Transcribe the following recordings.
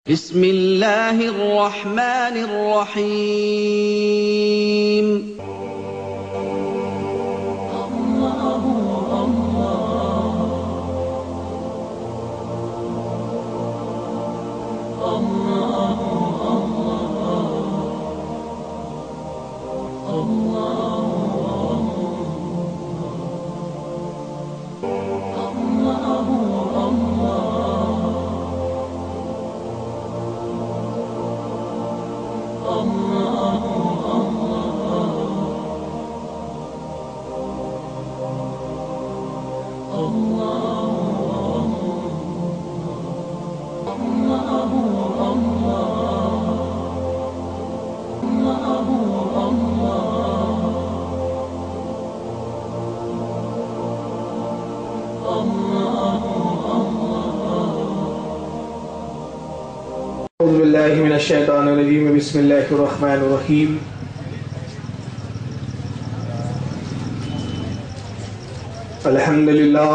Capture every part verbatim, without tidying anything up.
بسم اللہ الرحمن الرحیم اعوذ باللہ من الشیطان الرجیم بسم اللہ الرحمن الرحیم الحمد للہ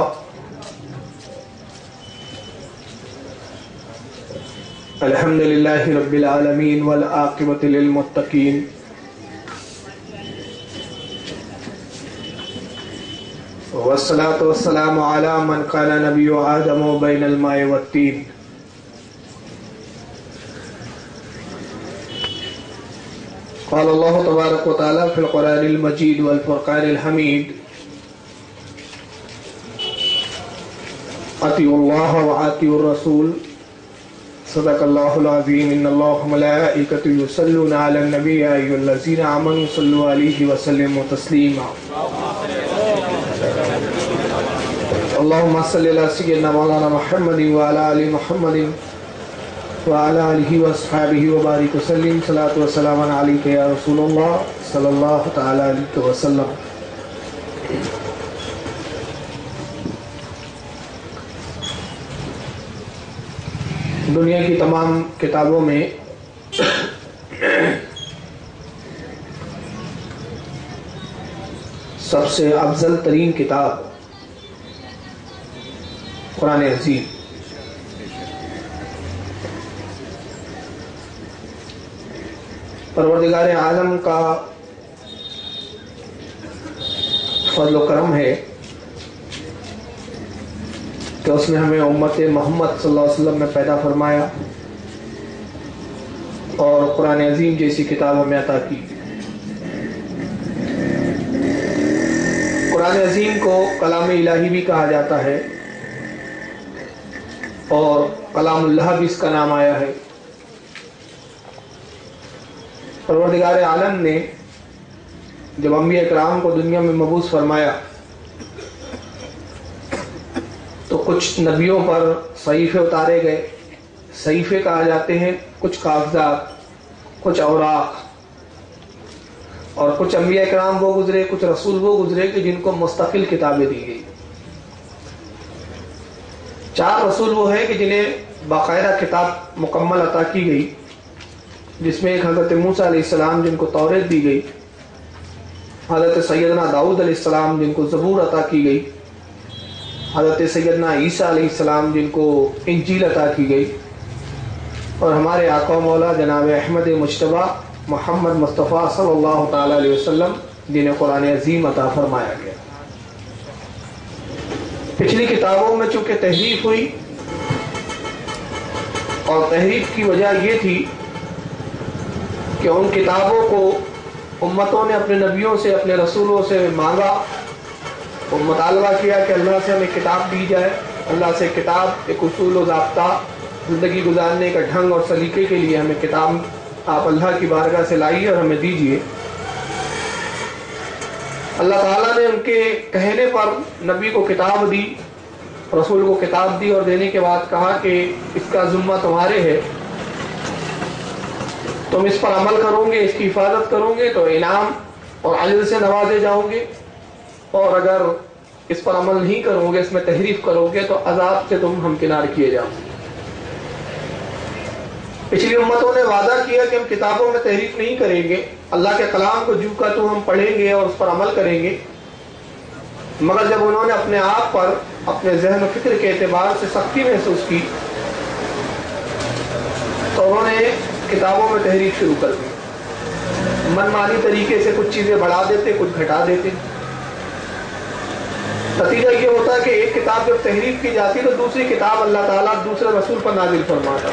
الحمد للہ رب العالمین والعاقبۃ للمتقین والصلاة والسلام علی من کان نبی آدم بین الماء والطین قال اللہ تبارک و تعالی فی القرآن المجید والفرقان الحمید اطیعوا اللہ واطیعوا الرسول صدق اللہ العظیم ان اللہ ملائکۃ یصلون علی النبی یا ایھا الذین آمنوا صلوا علیہ وسلموا تسلیما اللہم صلی علی سیدنا مولانا محمد وعلی آل محمد وعلى آلہ واصحابہ وبارک وسلم صلاۃ وسلام علیک یا رسول اللہ صلی اللہ تعالی علیہ وسلم۔ دنیا کی تمام کتابوں میں سب سے افضل ترین کتاب قرآن عظیم، پروردگار عالم کا فضل و کرم ہے کہ اس نے ہمیں امت محمد صلی اللہ علیہ وسلم میں پیدا فرمایا اور قرآن عظیم جیسی کتاب ہمیں عطا کی۔ قرآن عظیم کو کلام الہی بھی کہا جاتا ہے اور کلام اللہ بھی اس کا نام آیا ہے۔ پروردگار عالم نے جب انبیاء کرام کو دنیا میں مبعوث فرمایا تو کچھ نبیوں پر صحیفے اتارے گئے۔ صحیفے کہا جاتے ہیں کچھ کاغذات، کچھ اوراق، اور کچھ انبیاء کرام وہ گزرے، کچھ رسول وہ گزرے کہ جن کو مستقل کتابیں دی گئی۔ چار رسول وہ ہیں کہ جنہیں باقاعدہ کتاب مکمل عطا کی گئی، جس میں ایک حضرت موسیٰ علیہ السلام جن کو توریت دی گئی، حضرت سیدنا داؤد علیہ السلام جن کو زبور عطا کی گئی، حضرت سیدنا عیسیٰ علیہ السلام جن کو انجیل عطا کی گئی، اور ہمارے آقا مولا جناب احمد مجتبیٰ محمد مصطفیٰ صلی اللہ تعالی علیہ وسلم جنہیں قرآن عظیم عطا فرمایا گیا۔ پچھلی کتابوں میں چونکہ تحریف ہوئی، اور تحریف کی وجہ یہ تھی کہ ان کتابوں کو امتوں نے اپنے نبیوں سے، اپنے رسولوں سے مانگا اور مطالبہ کیا کہ اللہ سے ہمیں کتاب دی جائے، اللہ سے کتاب، ایک اصول و ضابطہ، زندگی گزارنے کا ڈھنگ اور سلیقے کے لیے ہمیں کتاب آپ اللہ کی بارگاہ سے لائیے اور ہمیں دیجیے۔ اللہ تعالیٰ نے ان کے کہنے پر نبی کو کتاب دی، رسول کو کتاب دی، اور دینے کے بعد کہا کہ اس کا ذمہ تمہارے ہے، تم اس پر عمل کرو گے، اس کی حفاظت کرو گے تو انعام اور اجر سے نوازے جاؤ گے، اور اگر اس پر عمل نہیں کرو گے، اس میں تحریف کرو گے تو عذاب سے تم ہمکنار کیے جاؤ گے۔ پچھلی امتوں نے وعدہ کیا کہ ہم کتابوں میں تحریف نہیں کریں گے، اللہ کے کلام کو جو کا تو ہم پڑھیں گے اور اس پر عمل کریں گے، مگر جب انہوں نے اپنے آپ پر اپنے ذہن و فکر کے اعتبار سے سختی محسوس کی کتابوں میں تحریف شروع کر دی، منمانی طریقے سے کچھ چیزیں بڑھا دیتے، کچھ گھٹا دیتے۔ نتیجہ یہ ہوتا ہے کہ ایک کتاب جب تحریف کی جاتی تو دوسری کتاب اللہ تعالیٰ دوسرے رسول پر نازل فرماتا،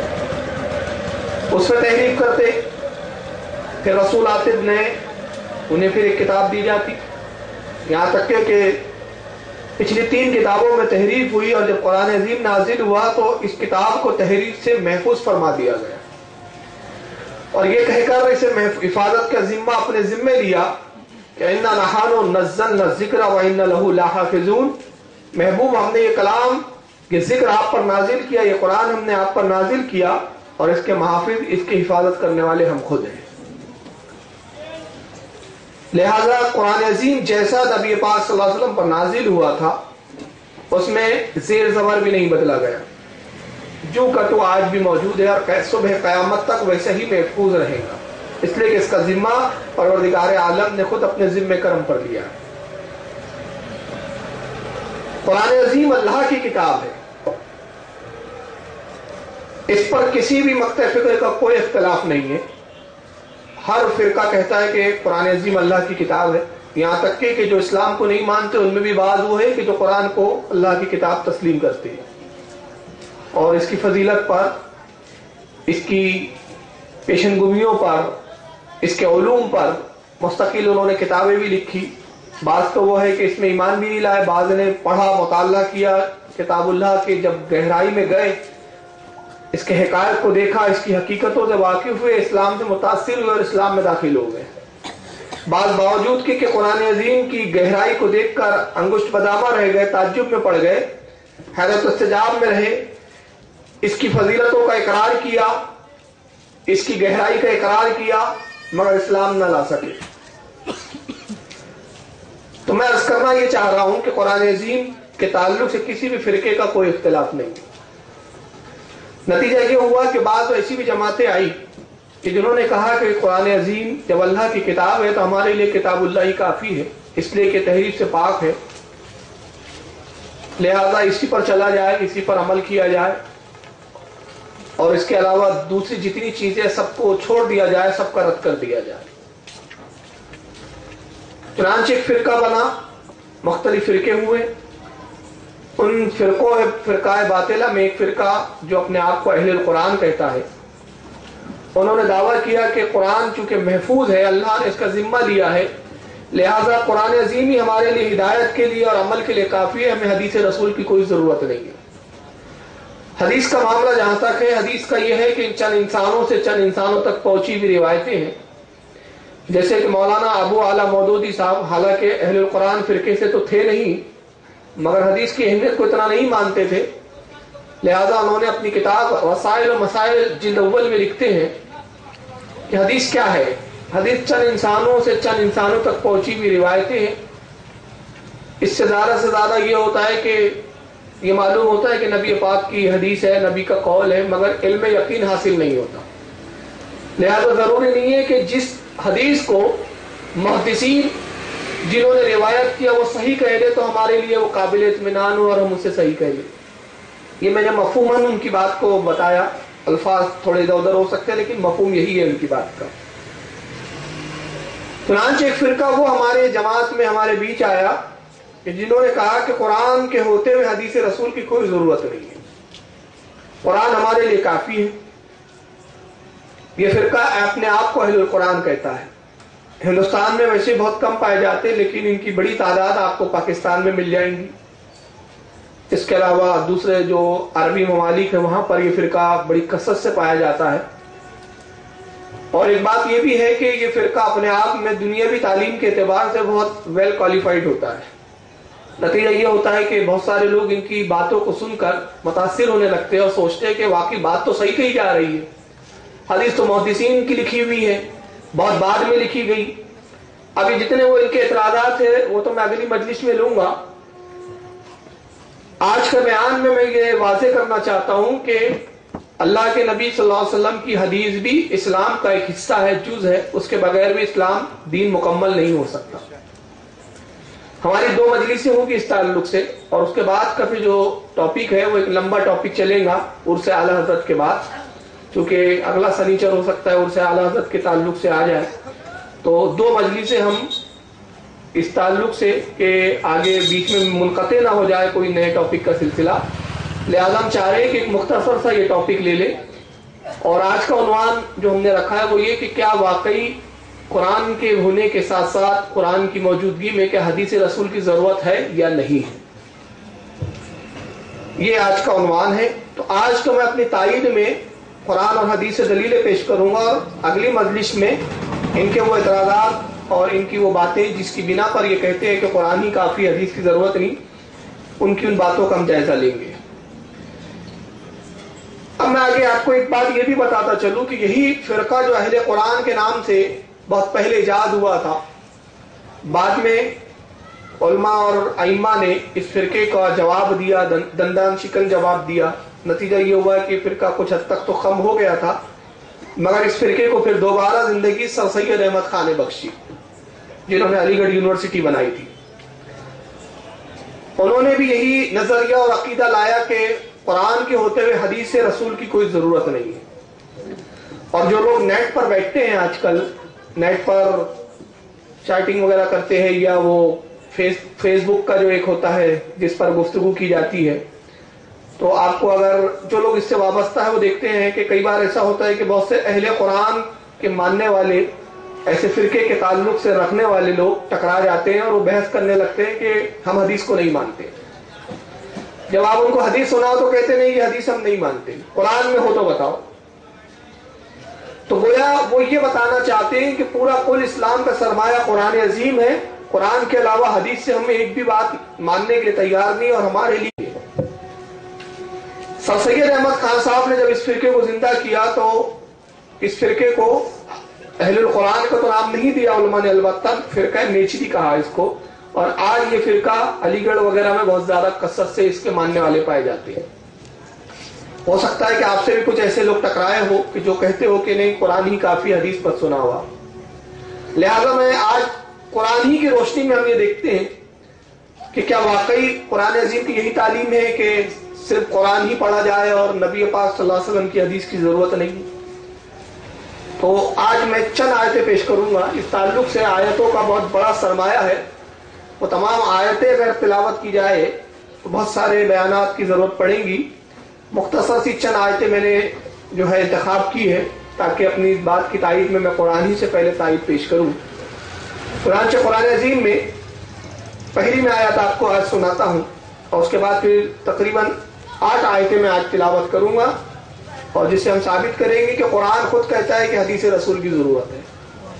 اس میں تحریف کرتے، پھر رسول آتے نئے، انہیں پھر ایک کتاب دی جاتی، یہاں تک کہ کہ پچھلی تین کتابوں میں تحریف ہوئی، اور جب قرآن عظیم نازل ہوا تو اس کتاب کو تحریف سے محفوظ فرما دیا گیا، اور یہ کہہ کر اسے حفاظت کا ذمہ اپنے ذمے لیا کہ اِنَّا نَحْنُ نَزَّلْنَا الذِّكْرَ وَإِنَّا لَهُ لَحَافِظُونَ، محبوب ہم نے یہ کلام، یہ ذکر آپ پر نازل کیا، یہ قرآن ہم نے آپ پر نازل کیا، اور اس کے محافظ، اس کی حفاظت کرنے والے ہم خود ہیں۔ لہذا قرآن عظیم جیسا نبی پاک صلی اللہ علیہ وسلم پر نازل ہوا تھا اس میں زیر زبر بھی نہیں بدلا گیا، جو کا تو آج بھی موجود ہے، اور صبح قیامت تک ویسے ہی محفوظ رہے گا، اس لیے کہ اس کا ذمہ پروردگار عالم نے خود اپنے ذمے کرم پر لیا ہے۔ قرآن عظیم اللہ کی کتاب ہے، اس پر کسی بھی مقطع فکر کا کوئی اختلاف نہیں ہے، ہر فرقہ کہتا ہے کہ قرآن عظیم اللہ کی کتاب ہے، یہاں تک کہ جو اسلام کو نہیں مانتے ان میں بھی بعض وہ ہے کہ جو قرآن کو اللہ کی کتاب تسلیم کرتے ہیں، اور اس کی فضیلت پر، اس کی پیشن گوئیوں پر، اس کے علوم پر مستقل انہوں نے کتابیں بھی لکھی۔ بعض تو وہ ہے کہ اس میں ایمان بھی نہیں لائے، بعض نے پڑھا، مطالعہ کیا کتاب اللہ کے، جب گہرائی میں گئے، اس کے حقائق کو دیکھا، اس کی حقیقتوں سے واقف ہوئے، اسلام سے متاثر ہوئے اور اسلام میں داخل ہو گئے۔ بعض باوجود کہ قرآن عظیم کی گہرائی کو دیکھ کر انگشت بدامہ رہ گئے، تعجب میں پڑ گئے، حیرت استعجاب میں رہے، اس کی فضیلتوں کا اقرار کیا، اس کی گہرائی کا اقرار کیا، مگر اسلام نہ لا سکے۔ تو میں عرض کرنا یہ چاہ رہا ہوں کہ قرآن عظیم کے تعلق سے کسی بھی فرقے کا کوئی اختلاف نہیں۔ نتیجہ یہ ہوا کہ بعض ایسی بھی جماعتیں آئی کہ جنہوں نے کہا کہ قرآن عظیم جب اللہ کی کتاب ہے تو ہمارے لیے کتاب اللہ ہی کافی ہے، اس لیے کہ تحریف سے پاک ہے، لہذا اسی پر چلا جائے، اسی پر عمل کیا جائے، اور اس کے علاوہ دوسری جتنی چیزیں سب کو چھوڑ دیا جائے، سب کا رد کر دیا جائے۔ چنانچہ ایک فرقہ بنا، مختلف فرقے ہوئے، ان فرقوں فرقہ باطلہ میں ایک فرقہ جو اپنے آپ کو اہل القرآن کہتا ہے، انہوں نے دعویٰ کیا کہ قرآن چونکہ محفوظ ہے، اللہ نے اس کا ذمہ لیا ہے، لہذا قرآن عظیم ہی ہمارے لیے ہدایت کے لیے اور عمل کے لیے کافی ہے، ہمیں حدیث رسول کی کوئی ضرورت نہیں ہے۔ حدیث کا معاملہ جہاں تک ہے، حدیث کا یہ ہے کہ چند انسانوں سے چند انسانوں تک پہنچی ہوئی روایتیں ہیں، جیسے کہ مولانا ابو اعلیٰ مودودی صاحب، حالانکہ اہل القرآن فرقے سے تو تھے نہیں، مگر حدیث کی اہمیت کو اتنا نہیں مانتے تھے، لہذا انہوں نے اپنی کتاب وسائل و مسائل جلد اول میں لکھتے ہیں کہ حدیث کیا ہے۔ حدیث چند انسانوں سے چند انسانوں تک پہنچی ہوئی روایتیں ہیں، اس سے زیادہ سے زیادہ یہ ہوتا ہے کہ یہ معلوم ہوتا ہے کہ نبی پاک کی حدیث ہے، نبی کا قول ہے، مگر علم یقین حاصل نہیں ہوتا، لہذا ضروری نہیں ہے کہ جس حدیث کو محدثین جنہوں نے روایت کیا وہ صحیح کہہ دے تو ہمارے لیے وہ قابل اطمینان ہو اور ہم اسے صحیح کہہ لیں۔ یہ میں نے مفہوماً ان کی بات کو بتایا، الفاظ تھوڑے ادھر ادھر ہو سکتے ہیں لیکن مفہوم یہی ہے ان کی بات کا۔ چنانچہ ایک فرقہ وہ ہمارے جماعت میں ہمارے بیچ آیا کہ جنہوں نے کہا کہ قرآن کے ہوتے ہوئے حدیث رسول کی کوئی ضرورت نہیں ہے، قرآن ہمارے لیے کافی ہے۔ یہ فرقہ اپنے آپ کو اہل القرآن کہتا ہے، ہندوستان میں ویسے بہت کم پائے جاتے لیکن ان کی بڑی تعداد آپ کو پاکستان میں مل جائیں گی، اس کے علاوہ دوسرے جو عربی ممالک ہیں وہاں پر یہ فرقہ بڑی کثرت سے پایا جاتا ہے۔ اور ایک بات یہ بھی ہے کہ یہ فرقہ اپنے آپ میں دنیاوی تعلیم کے اعتبار سے بہت ویل کوالیفائڈ ہوتا ہے۔ نتیجہ یہ ہوتا ہے کہ بہت سارے لوگ ان کی باتوں کو سن کر متاثر ہونے لگتے ہیں اور سوچتے ہیں کہ واقعی بات تو صحیح کہی جا رہی ہے، حدیث تو محدثین کی لکھی ہوئی ہے، بہت بعد میں لکھی گئی۔ ابھی جتنے وہ ان کے اعتراضات ہیں وہ تو میں اگلی مجلس میں لوں گا، آج کے بیان میں میں یہ واضح کرنا چاہتا ہوں کہ اللہ کے نبی صلی اللہ علیہ وسلم کی حدیث بھی اسلام کا ایک حصہ ہے، جز ہے، اس کے بغیر بھی اسلام دین مکمل نہیں ہو سکتا۔ ہماری دو مجلسیں ہوں گی اس تعلق سے، اور اس کے بعد کا پھر جو ٹاپک ہے وہ ایک لمبا ٹاپک چلے گا عرس اعلی حضرت کے بعد، چونکہ اگلا سنیچر ہو سکتا ہے اور سے اعلیٰ حضرت کے تعلق سے آ جائے، تو دو مجلسیں ہم اس تعلق سے کہ آگے بیچ میں منقطع نہ ہو جائے کوئی نئے ٹاپک کا سلسلہ، لہذا ہم چاہ رہے ہیں کہ ایک مختصر سا یہ ٹاپک لے لیں. اور آج کا عنوان جو ہم نے رکھا ہے وہ یہ کہ کیا واقعی قرآن کے ہونے کے ساتھ ساتھ قرآن کی موجودگی میں کیا حدیث رسول کی ضرورت ہے یا نہیں ہے، یہ آج کا عنوان ہے. تو آج تو میں اپنی تائید میں قرآن اور حدیث سے دلیلیں پیش کروں گا، اور اگلی مجلس میں ان کے وہ اعتراضات اور ان کی وہ باتیں جس کی بنا پر یہ کہتے ہیں کہ قرآن ہی کافی حدیث کی ضرورت نہیں، ان کی ان باتوں کا ہم جائزہ لیں گے. اب میں آگے آپ کو ایک بات یہ بھی بتاتا چلوں کہ یہی فرقہ جو اہل قرآن کے نام سے بہت پہلے ایجاد ہوا تھا، بعد میں علماء اور ائمہ نے اس فرقے کا جواب دیا، دندان شکن جواب دیا. نتیجہ یہ ہوا کہ فرقہ کچھ حد تک تو کم ہو گیا تھا، مگر اس فرقے کو پھر دوبارہ زندگی سر سید احمد خان نے بخشی، جنہوں نے علی گڑھ یونیورسٹی بنائی تھی. انہوں نے بھی یہی نظریہ اور عقیدہ لایا کہ قرآن کے ہوتے ہوئے حدیث رسول کی کوئی ضرورت نہیں ہے. اور جو لوگ نیٹ پر بیٹھتے ہیں آج کل، نیٹ پر چیٹنگ وغیرہ کرتے ہیں، یا وہ فیس فیس بک کا جو ایک ہوتا ہے جس پر گفتگو کی جاتی ہے، تو آپ کو اگر جو لوگ اس سے وابستہ ہے وہ دیکھتے ہیں کہ کئی بار ایسا ہوتا ہے کہ بہت سے اہل قرآن کے ماننے والے، ایسے فرقے کے تعلق سے رکھنے والے لوگ ٹکرا جاتے ہیں اور وہ بحث کرنے لگتے ہیں کہ ہم حدیث کو نہیں مانتے. جب آپ ان کو حدیث سناؤ تو کہتے نہیں یہ حدیث ہم نہیں مانتے، قرآن میں ہو تو بتاؤ. تو گویا وہ یہ بتانا چاہتے ہیں کہ پورا کل اسلام کا سرمایہ قرآن عظیم ہے، قرآن کے علاوہ حدیث سے ہم ایک بھی بات ماننے کے لیے تیار نہیں. اور ہمارے لیے سر سید احمد خان صاحب نے جب اس فرقے کو زندہ کیا تو اس فرقے کو اہل القرآن کا تو نام نہیں دیا علماء نے، البتہ فرقہ نیچری کہا اس کو. اور آج یہ فرقہ علی گڑھ وغیرہ میں بہت زیادہ کثرت سے اس کے ماننے والے پائے جاتے ہیں. ہو سکتا ہے کہ آپ سے بھی کچھ ایسے لوگ ٹکرائے ہو کہ جو کہتے ہو کہ نہیں قرآن ہی کافی حدیث پر سنا ہوا. لہذا میں آج قرآن ہی کی روشنی میں ہم یہ دیکھتے ہیں کہ کیا واقعی قرآن عظیم کی یہی تعلیم ہے کہ صرف قرآن ہی پڑھا جائے اور نبی پاک صلی اللہ علیہ وسلم کی حدیث کی ضرورت نہیں. تو آج میں چند آیتیں پیش کروں گا. اس تعلق سے آیتوں کا بہت بڑا سرمایہ ہے، وہ تمام آیتیں اگر تلاوت کی جائے تو بہت سارے بیانات کی ضرورت پڑے گی. مختصر سی چند آیتیں میں نے جو ہے انتخاب کی ہے تاکہ اپنی اس بات کی تائید میں میں قرآن ہی سے پہلے تائید پیش کروں. قرآن سے قرآن عظیم میں پہلی میں آیت آپ کو آج سناتا ہوں، اور اس کے بعد پھر تقریباً آٹھ آیتیں میں آج تلاوت کروں گا، اور جس سے ہم ثابت کریں گے کہ قرآن خود کہتا ہے کہ حدیث رسول کی ضرورت ہے.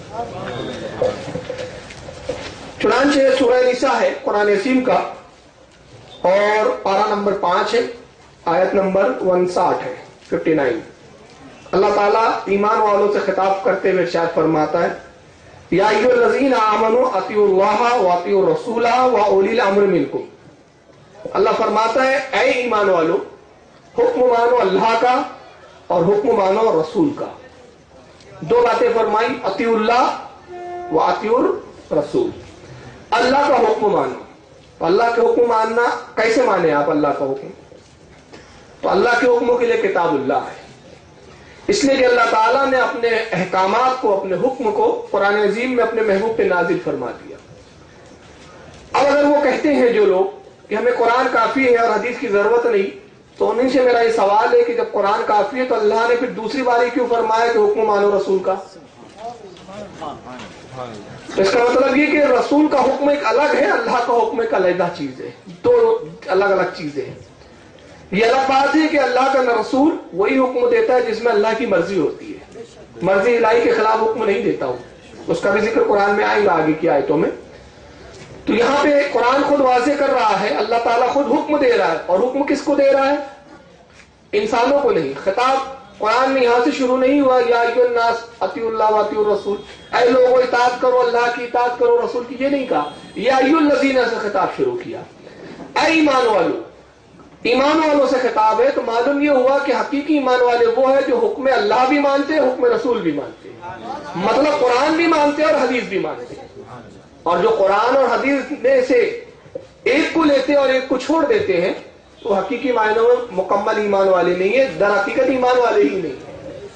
چنانچہ سورہ نساء ہے قرآن عظیم کا، اور پارہ نمبر پانچ ہے، آیت نمبر انسٹھ ہے، ففٹی نائن. اللہ تعالیٰ ایمان والوں سے خطاب کرتے ہوئے ارشاد فرماتا ہے، یا ایھا الذین آمنوا اطیعوا اللہ واطیعوا الرسول واولی الامر منکم. اللہ فرماتا ہے اے ایمان والو، حکم مانو اللہ کا اور حکم مانو رسول کا. دو باتیں فرمائی، اطیعوا اللہ و اطیعوا الرسول. اللہ کا حکم مانو. تو اللہ کے حکم ماننا کیسے مانے آپ اللہ کا حکم؟ تو اللہ کے حکموں کے لیے کتاب اللہ ہے، اس لیے کہ اللہ تعالیٰ نے اپنے احکامات کو، اپنے حکم کو قرآن عظیم میں اپنے محبوب پہ نازل فرما دیا. اب اگر وہ کہتے ہیں جو لوگ کہ ہمیں قرآن کافی ہے اور حدیث کی ضرورت نہیں، تو انہیں سے میرا یہ سوال ہے کہ جب قرآن کافی ہے تو اللہ نے پھر دوسری باری کیوں فرمایا کہ حکم مانو رسول کا؟ تو اس کا مطلب یہ کہ رسول کا حکم ایک الگ ہے، اللہ کا حکم ایک علیحدہ چیز ہے، دو الگ الگ چیزیں ہیں. یہ الگ بات ہے کہ اللہ کا رسول وہی حکم دیتا ہے جس میں اللہ کی مرضی ہوتی ہے، مرضی الہی کے خلاف حکم نہیں دیتا ہوں. اس کا بھی ذکر قرآن میں آئے گا آگے کی آیتوں میں. تو یہاں پہ قرآن خود واضح کر رہا ہے، اللہ تعالیٰ خود حکم دے رہا ہے، اور حکم کس کو دے رہا ہے؟ انسانوں کو نہیں. خطاب قرآن میں یہاں سے شروع نہیں ہوا یا ایھا الناس اطیعوا اللہ واطیعوا الرسول، اے لوگوں اطاعت کرو اللہ کی، اطاعت کرو رسول کی، یہ نہیں کہا. یا ایھا الذین سے خطاب شروع کیا، اے ایمان والو. ایمان والوں سے خطاب ہے، تو معلوم یہ ہوا کہ حقیقی ایمان والے وہ ہے جو حکم اللہ بھی مانتے ہیں، حکم رسول بھی مانتے ہیں. مطلب قرآن بھی مانتے ہیں اور حدیث بھی مانتے ہیں. اور جو قرآن اور حدیث میں سے ایک کو لیتے اور ایک کو چھوڑ دیتے ہیں، تو حقیقی معنوں میں مکمل ایمان والے نہیں ہے، در حقیقت ایمان والے ہی نہیں ہے.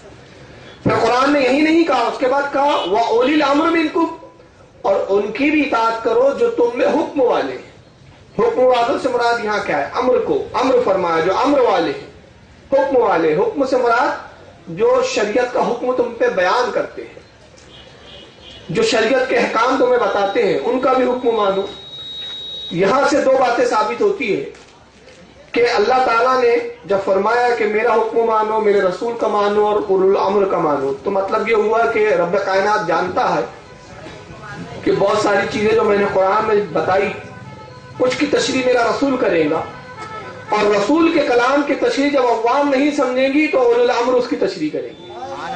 نہیں کہا، اس کے بعد کہا وَأُولِي الْأَمْرِ مِنْكُمْ، اور ان کی بھی اطاعت کرو جو تم میں حکم والے ہیں۔ حکم والوں سے مراد یہاں کیا ہے؟ امر کو امر فرمایا، جو امر والے ہیں، حکم والے۔ حکم سے مراد جو شریعت کا حکم تم پہ بیان کرتے ہیں، جو شریعت کے احکام تمہیں بتاتے ہیں، ان کا بھی حکم مانو۔ یہاں سے دو باتیں ثابت ہوتی ہے کہ اللہ تعالیٰ نے جب فرمایا کہ میرا حکم مانو، میرے رسول کا مانو اور اولو الامر کا مانو، تو مطلب یہ ہوا کہ رب کائنات جانتا ہے کہ بہت ساری چیزیں جو میں نے قرآن میں بتائی، کچھ کی تشریح میرا رسول کرے گا، اور رسول کے کلام کی تشریح جب عوام نہیں سمجھیں گی تو اولو الامر اس کی تشریح کریں گی۔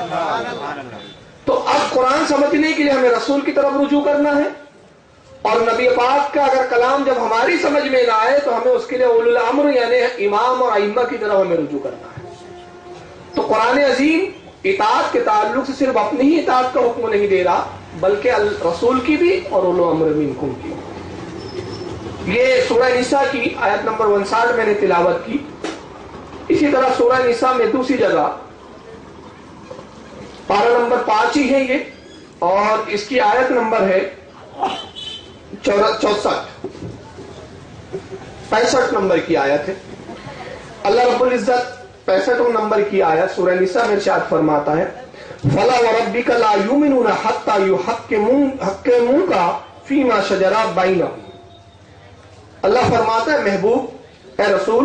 تو اب قرآن سمجھنے کے لیے ہمیں رسول کی طرف رجوع کرنا ہے، اور نبی پاک کا اگر کلام جب ہماری سمجھ میں نہ آئے تو ہمیں اس کے لیے اولو الامر یعنی امام اور ائمہ کی طرف ہمیں رجوع کرنا ہے۔ تو قرآن عظیم اطاعت کے تعلق سے صرف اپنی ہی اطاعت کا حکم نہیں دے رہا، بلکہ رسول کی بھی اور اولو الامر منکم کی۔ یہ سورہ نساء کی آیت نمبر انسٹھ میں نے تلاوت کی۔ اسی طرح سورہ نساء میں دوسری جگہ پارہ نمبر پانچ ہی ہے یہ، اور اس کی آیت نمبر ہے چونسٹھ پینسٹھ نمبر کی آیت ہے۔ اللہ رب العزت پینسٹھ نمبر کی آیت سورہ نساء میں ارشاد فرماتا ہے فَلَا وَرَبِّكَ لَا يُؤْمِنُونَ حَتَّى يُحَكِّمُوكَ فِيمَا شَجَرَ بَيْنَهُمْ۔ اللہ فرماتا ہے محبوب، اے رسول،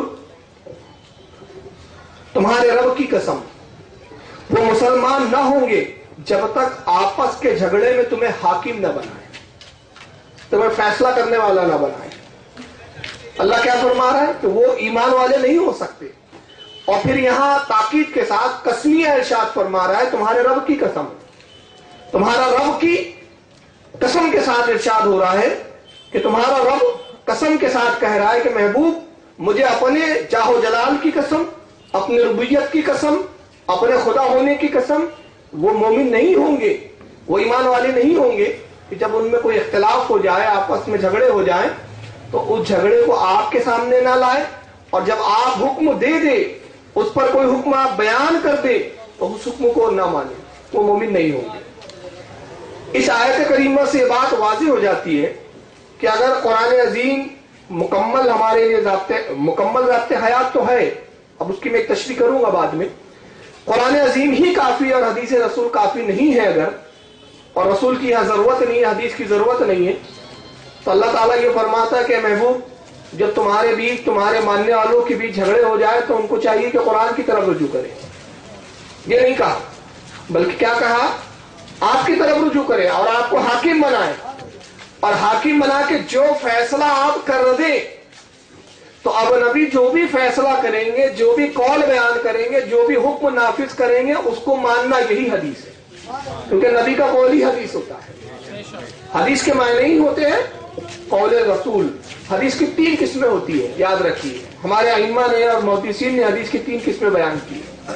تمہارے رب کی قسم وہ مسلمان نہ ہوں گے جب تک آپس کے جھگڑے میں تمہیں حاکم نہ بنائے، تمہیں فیصلہ کرنے والا نہ بنائے۔ اللہ کیا فرما رہا ہے کہ وہ ایمان والے نہیں ہو سکتے، اور پھر یہاں تاکید کے ساتھ قسمیہ ارشاد فرما رہا ہے تمہارے رب کی قسم، تمہارا رب کی قسم کے ساتھ ارشاد ہو رہا ہے کہ تمہارا رب قسم کے ساتھ کہہ رہا ہے کہ محبوب، مجھے اپنے جاہ و جلال کی قسم، اپنی ربوبیت کی قسم، اپنے خدا ہونے کی قسم، وہ مومن نہیں ہوں گے، وہ ایمان والے نہیں ہوں گے کہ جب ان میں کوئی اختلاف ہو جائے، آپس میں جھگڑے ہو جائیں، تو اس جھگڑے کو آپ کے سامنے نہ لائے، اور جب آپ حکم دے دے، اس پر کوئی حکم آپ بیان کر دے تو اس حکم کو نہ مانے، وہ مومن نہیں ہوں گے۔ اس آیت کریمہ سے یہ بات واضح ہو جاتی ہے کہ اگر قرآن عظیم مکمل ہمارے لیے ضابطے مکمل ضابطے حیات تو ہے، اب اس کی میں ایک تشریح کروں گا بعد میں، قرآن عظیم ہی کافی اور حدیث رسول کافی نہیں ہے اگر، اور رسول کی یہاں ضرورت نہیں ہے، حدیث کی ضرورت نہیں ہے، تو اللہ تعالیٰ یہ فرماتا ہے کہ محبوب، جب تمہارے بیچ تمہارے ماننے والوں کے بیچ جھگڑے ہو جائے تو ان کو چاہیے کہ قرآن کی طرف رجوع کریں۔ یہ نہیں کہا، بلکہ کیا کہا؟ آپ کی طرف رجوع کریں اور آپ کو حاکم بنائیں، اور حاکم بنا کے جو فیصلہ آپ کر دیں، تو اب نبی جو بھی فیصلہ کریں گے، جو بھی قول بیان کریں گے، جو بھی حکم نافذ کریں گے، اس کو ماننا یہی حدیث ہے، کیونکہ نبی کا قول ہی حدیث ہوتا ہے۔ حدیث کے معنی ہی ہوتے ہیں قول رسول۔ حدیث کی تین قسمیں ہوتی ہیں، یاد رکھیے، ہمارے ائمہ نے اور محدثین نے حدیث کی تین قسمیں بیان کی،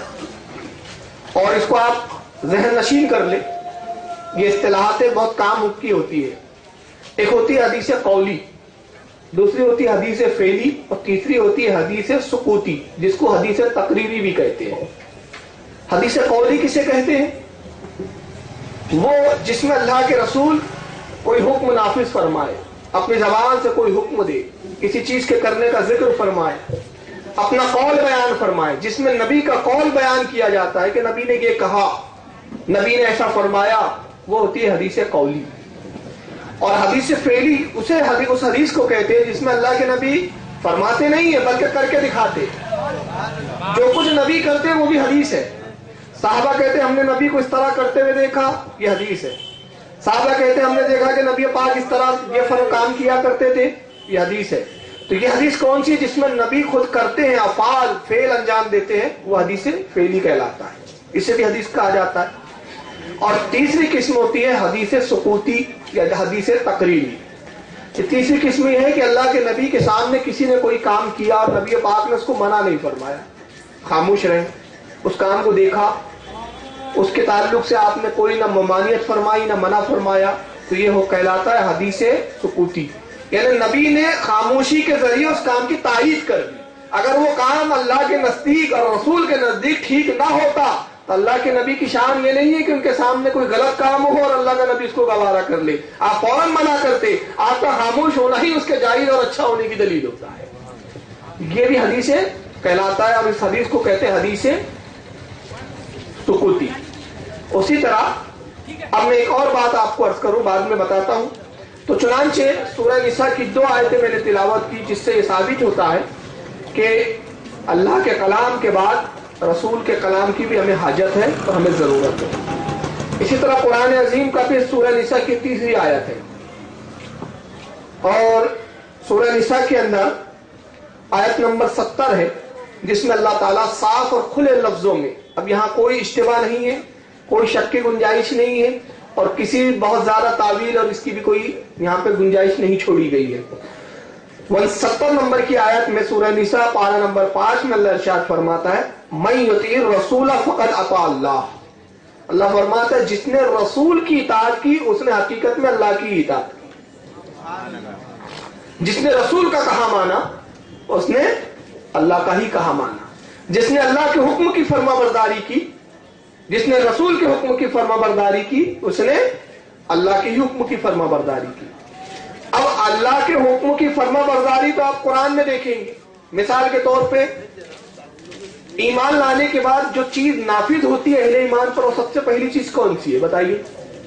اور اس کو آپ ذہن نشین کر لیں، یہ اصطلاحاتیں بہت کام کی ہوتی ہے۔ ایک ہوتی ہے حدیث قولی، دوسری ہوتی ہے حدیث فعلی، اور تیسری ہوتی ہے حدیث سکوتی، جس کو حدیث تقریری بھی کہتے ہیں۔ حدیث قولی کسے کہتے ہیں؟ وہ جس میں اللہ کے رسول کوئی حکم نافذ فرمائے، اپنی زبان سے کوئی حکم دے، کسی چیز کے کرنے کا ذکر فرمائے، اپنا قول بیان فرمائے، جس میں نبی کا قول بیان کیا جاتا ہے کہ نبی نے یہ کہا، نبی نے ایسا فرمایا، وہ ہوتی ہے حدیث قولی۔ اور حدیث فعلی اسے حدیث اس حدیث کو کہتے ہیں جس میں اللہ کے نبی فرماتے نہیں ہیں بلکہ کر کے دکھاتے، جو کچھ نبی کرتے ہیں وہ بھی حدیث ہے۔ صحابہ کہتے ہیں ہم نے نبی کو اس طرح کرتے ہوئے دیکھا، یہ حدیث ہے۔ صحابہ کہتے ہیں ہم نے دیکھا کہ نبی پاک اس طرح یہ فرق کام کیا کرتے تھے، یہ حدیث ہے۔ تو یہ حدیث کون سی؟ جس میں نبی خود کرتے ہیں، افعال فعل انجام دیتے ہیں، وہ حدیث فعلی کہلاتا ہے، اسے بھی حدیث کہا جاتا ہے۔ اور تیسری قسم ہوتی ہے حدیث سکوتی یا حدیث تقریری۔ یہ تیسری قسم یہ ہے کہ اللہ کے نبی کے سامنے کسی نے کوئی کام کیا اور نبی پاک نے اس کو منع نہیں فرمایا، خاموش رہے، اس کام کو دیکھا، اس کے تعلق سے آپ نے کوئی نہ ممانعت فرمائی نہ منع فرمایا، تو یہ ہو کہلاتا ہے حدیث سکوتی، یعنی نبی نے خاموشی کے ذریعے اس کام کی تائید کر دی۔ اگر وہ کام اللہ کے نزدیک اور رسول کے نزدیک ٹھیک نہ ہوتا تو اللہ کے نبی کی شان یہ نہیں ہے کہ ان کے سامنے کوئی غلط کام ہو اور اللہ کا نبی اس کو گوارا کر لے، آپ فوراً منع کرتے، آپ کا خاموش ہونا ہی اس کے جائز اور اچھا ہونے کی دلیل ہوتا ہے۔ یہ بھی حدیث کہلاتا ہے اور اس حدیث کو کہتے ہیں حدیث سکوتی۔ اسی طرح اب میں ایک اور بات آپ کو عرض کروں، بعد میں بتاتا ہوں۔ تو چنانچہ سورہ نساء کی دو آیتیں میں نے تلاوت کی، جس سے یہ ثابت ہوتا ہے کہ اللہ کے کلام کے بعد رسول کے کلام کی بھی ہمیں حاجت ہے اور ہمیں ضرورت ہے۔ اسی طرح قرآن عظیم کا بھی سورہ نساء کی تیسری آیت ہے، اور سورہ نساء کے اندر آیت نمبر ستر ہے، جس میں اللہ تعالیٰ صاف اور کھلے لفظوں میں، اب یہاں کوئی اشتباہ نہیں ہے، کوئی شک کی گنجائش نہیں ہے، اور کسی بہت زیادہ تعویل اور اس کی بھی کوئی یہاں پہ گنجائش نہیں چھوڑی گئی ہے۔ ستر نمبر کی آیت میں سورہ نساء پارہ نمبر پانچ میں اللہ ارشاد فرماتا ہے من یطیع الرسول فقد اطاع اللہ۔ اللہ فرماتا ہے جس نے رسول کی اطاعت کی اس نے حقیقت میں اللہ کی اطاعت کی۔ جس نے رسول کا کہا مانا اس نے اللہ کا ہی کہا مانا۔ جس نے اللہ کے حکم کی فرما برداری کی، جس نے رسول کے حکم کی فرما برداری کی، اس نے اللہ کے ہی حکم کی فرما برداری کی۔ اب اللہ کے حکم کی فرما برداری تو آپ قرآن میں دیکھیں گے، مثال کے طور پہ ایمان لانے کے بعد جو چیز نافذ ہوتی ہے اہل ایمان پر، وہ سب سے پہلی چیز کون سی ہے بتائیے؟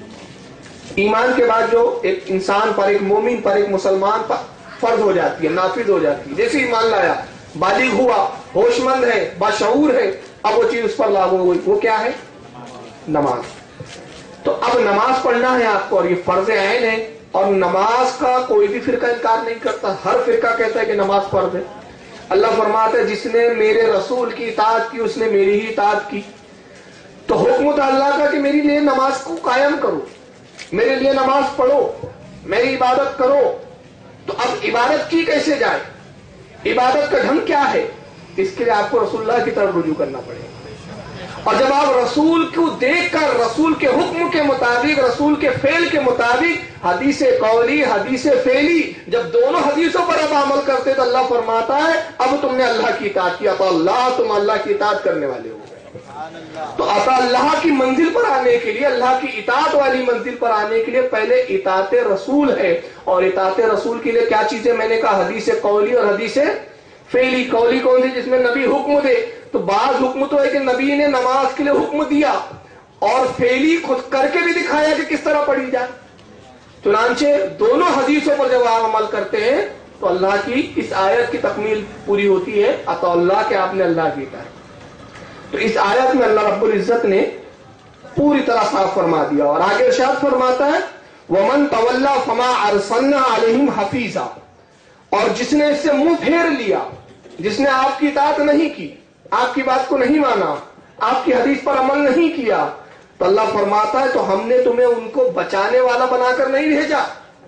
ایمان کے بعد جو ایک انسان پر، ایک مومن پر، ایک مسلمان پر فرض ہو جاتی ہے، نافذ ہو جاتی ہے، جیسے ایمان لایا، بالغ ہوا، ہوش مند ہے، باشعور ہے، اب وہ چیز اس پر لاگو ہوئی، وہ کیا ہے؟ نماز۔ تو اب نماز پڑھنا ہے آپ کو، اور یہ فرض عین ہے، اور نماز کا کوئی بھی فرقہ انکار نہیں کرتا، ہر فرقہ کہتا ہے کہ نماز فرض ہے۔ اللہ فرماتا ہے جس نے میرے رسول کی اطاعت کی اس نے میری ہی اطاعت کی۔ تو حکم تھا اللہ کا کہ میرے لیے نماز کو قائم کرو، میرے لیے نماز پڑھو، میری عبادت کرو۔ تو اب عبادت کی کیسے جائے؟ عبادت کا ڈھنگ کیا ہے؟ اس کے لیے آپ کو رسول اللہ کی طرف رجوع کرنا پڑے گا۔ اور جب آپ رسول کو دیکھ کر رسول کے حکم کے مطابق، رسول کے فعل کے مطابق، حدیث قولی حدیث فعلی، جب دونوں حدیثوں پر اب عمل کرتے تو اللہ فرماتا ہے اب تم نے اللہ کی اطاعت کیا، تو اللہ تم اللہ کی اطاعت کرنے والے ہو گئے۔ تو عطا اللہ کی منزل پر آنے کے لیے، اللہ کی اطاعت والی منزل پر آنے کے لیے پہلے اطاعت رسول ہے، اور اطاعت رسول کے لیے کیا چیزیں میں نے کہا؟ حدیث قولی اور حدیث فعلی۔ قولی کون سی؟ جس میں نبی حکم دے، تو بعض حکم تو ہے کہ نبی نے نماز کے لیے حکم دیا، اور فعلی خود کر کے بھی دکھایا کہ کس طرح پڑھی جائے۔ چنانچہ دونوں حدیثوں پر جب آپ عمل کرتے ہیں تو اللہ کی اس آیت کی تکمیل پوری ہوتی ہے، عطا اللہ کہ آپ نے اللہ کی اطاعت۔ تو اس آیت میں اللہ رب العزت نے پوری طرح صاف فرما دیا، اور آگے ارشاد فرماتا ہے وَمَن تَوَلَّا فَمَا أَرْسَلْنَا عَلَيْهِمْ حَفِيظًا، اور جس نے اس سے منہ پھیر لیا، جس نے آپ کی اطاعت نہیں کی، آپ کی بات کو نہیں مانا، آپ کی حدیث پر عمل نہیں کیا، تو اللہ فرماتا ہے تو ہم نے تمہیں ان کو بچانے والا بنا کر نہیں بھیجا۔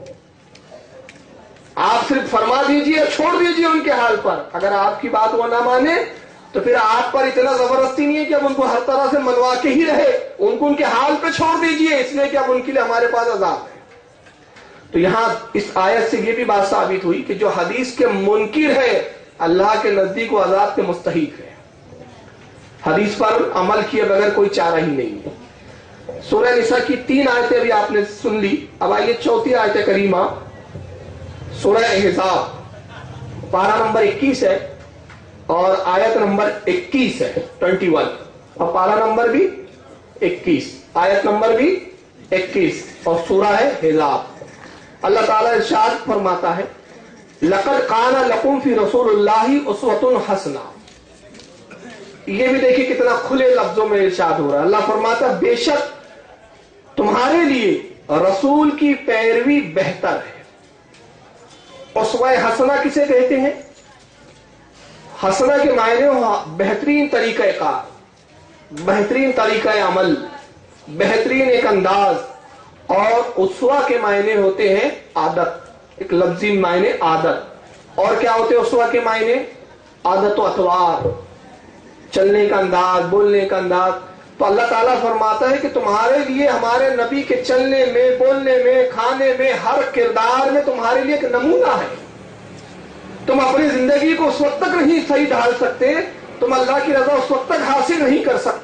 آپ صرف فرما دیجئے، چھوڑ دیجئے ان کے حال پر۔ اگر آپ کی بات وہ نہ مانے تو پھر آپ پر اتنا زبردستی نہیں ہے کہ اب ان کو ہر طرح سے منوا کے ہی رہے، ان کو ان کے حال پہ چھوڑ دیجئے، اس لیے کہ اب ان کے لیے ہمارے پاس عذاب ہے۔ تو یہاں اس آیت سے یہ بھی بات ثابت ہوئی کہ جو حدیث کے منکر ہے اللہ کے نزدیک وہ عذاب کے مستحق ہے۔ حدیث پر عمل کیے بغیر کوئی چارہ ہی نہیں ہے۔ سورہ نساء کی تین آیتیں بھی آپ نے سن لی، اب آئیے چوتھی آیت کریمہ، سورہ احزاب، پارہ نمبر اکیس ہے اور آیت نمبر اکیس ہے، ٹوینٹی ون، اور پارہ نمبر بھی اکیس، آیت نمبر بھی اکیس، اور سورہ ہے احزاب۔ اللہ تعالیٰ ارشاد فرماتا ہے لَقَدْ كَانَ لَكُمْ فِي رَسُولِ اللَّهِ أُسْوَةٌ حَسَنَةٌ۔ یہ بھی دیکھیں کتنا کھلے لفظوں میں ارشاد ہو رہا ہے۔ اللہ فرماتا ہے بے شک تمہارے لیے رسول کی پیروی بہتر ہے۔ اسوہ حسنہ کسے کہتے ہیں؟ حسنہ کے معنی بہترین طریقہ کار، بہترین طریقہ عمل، بہترین ایک انداز، اور اسوہ کے معنی ہوتے ہیں عادت، ایک لفظی معنی عادت۔ اور کیا ہوتے ہیں اسوہ کے معنی؟ عادت و اطوار، چلنے کا انداز، بولنے کا انداز۔ تو اللہ تعالیٰ فرماتا ہے کہ تمہارے لیے ہمارے نبی کے چلنے میں، بولنے میں، کھانے میں، ہر کردار میں تمہارے لیے ایک نمونہ ہے۔ تم اپنی زندگی کو اس وقت تک نہیں صحیح ڈھال سکتے، تم اللہ کی رضا اس وقت تک حاصل نہیں کر سکتے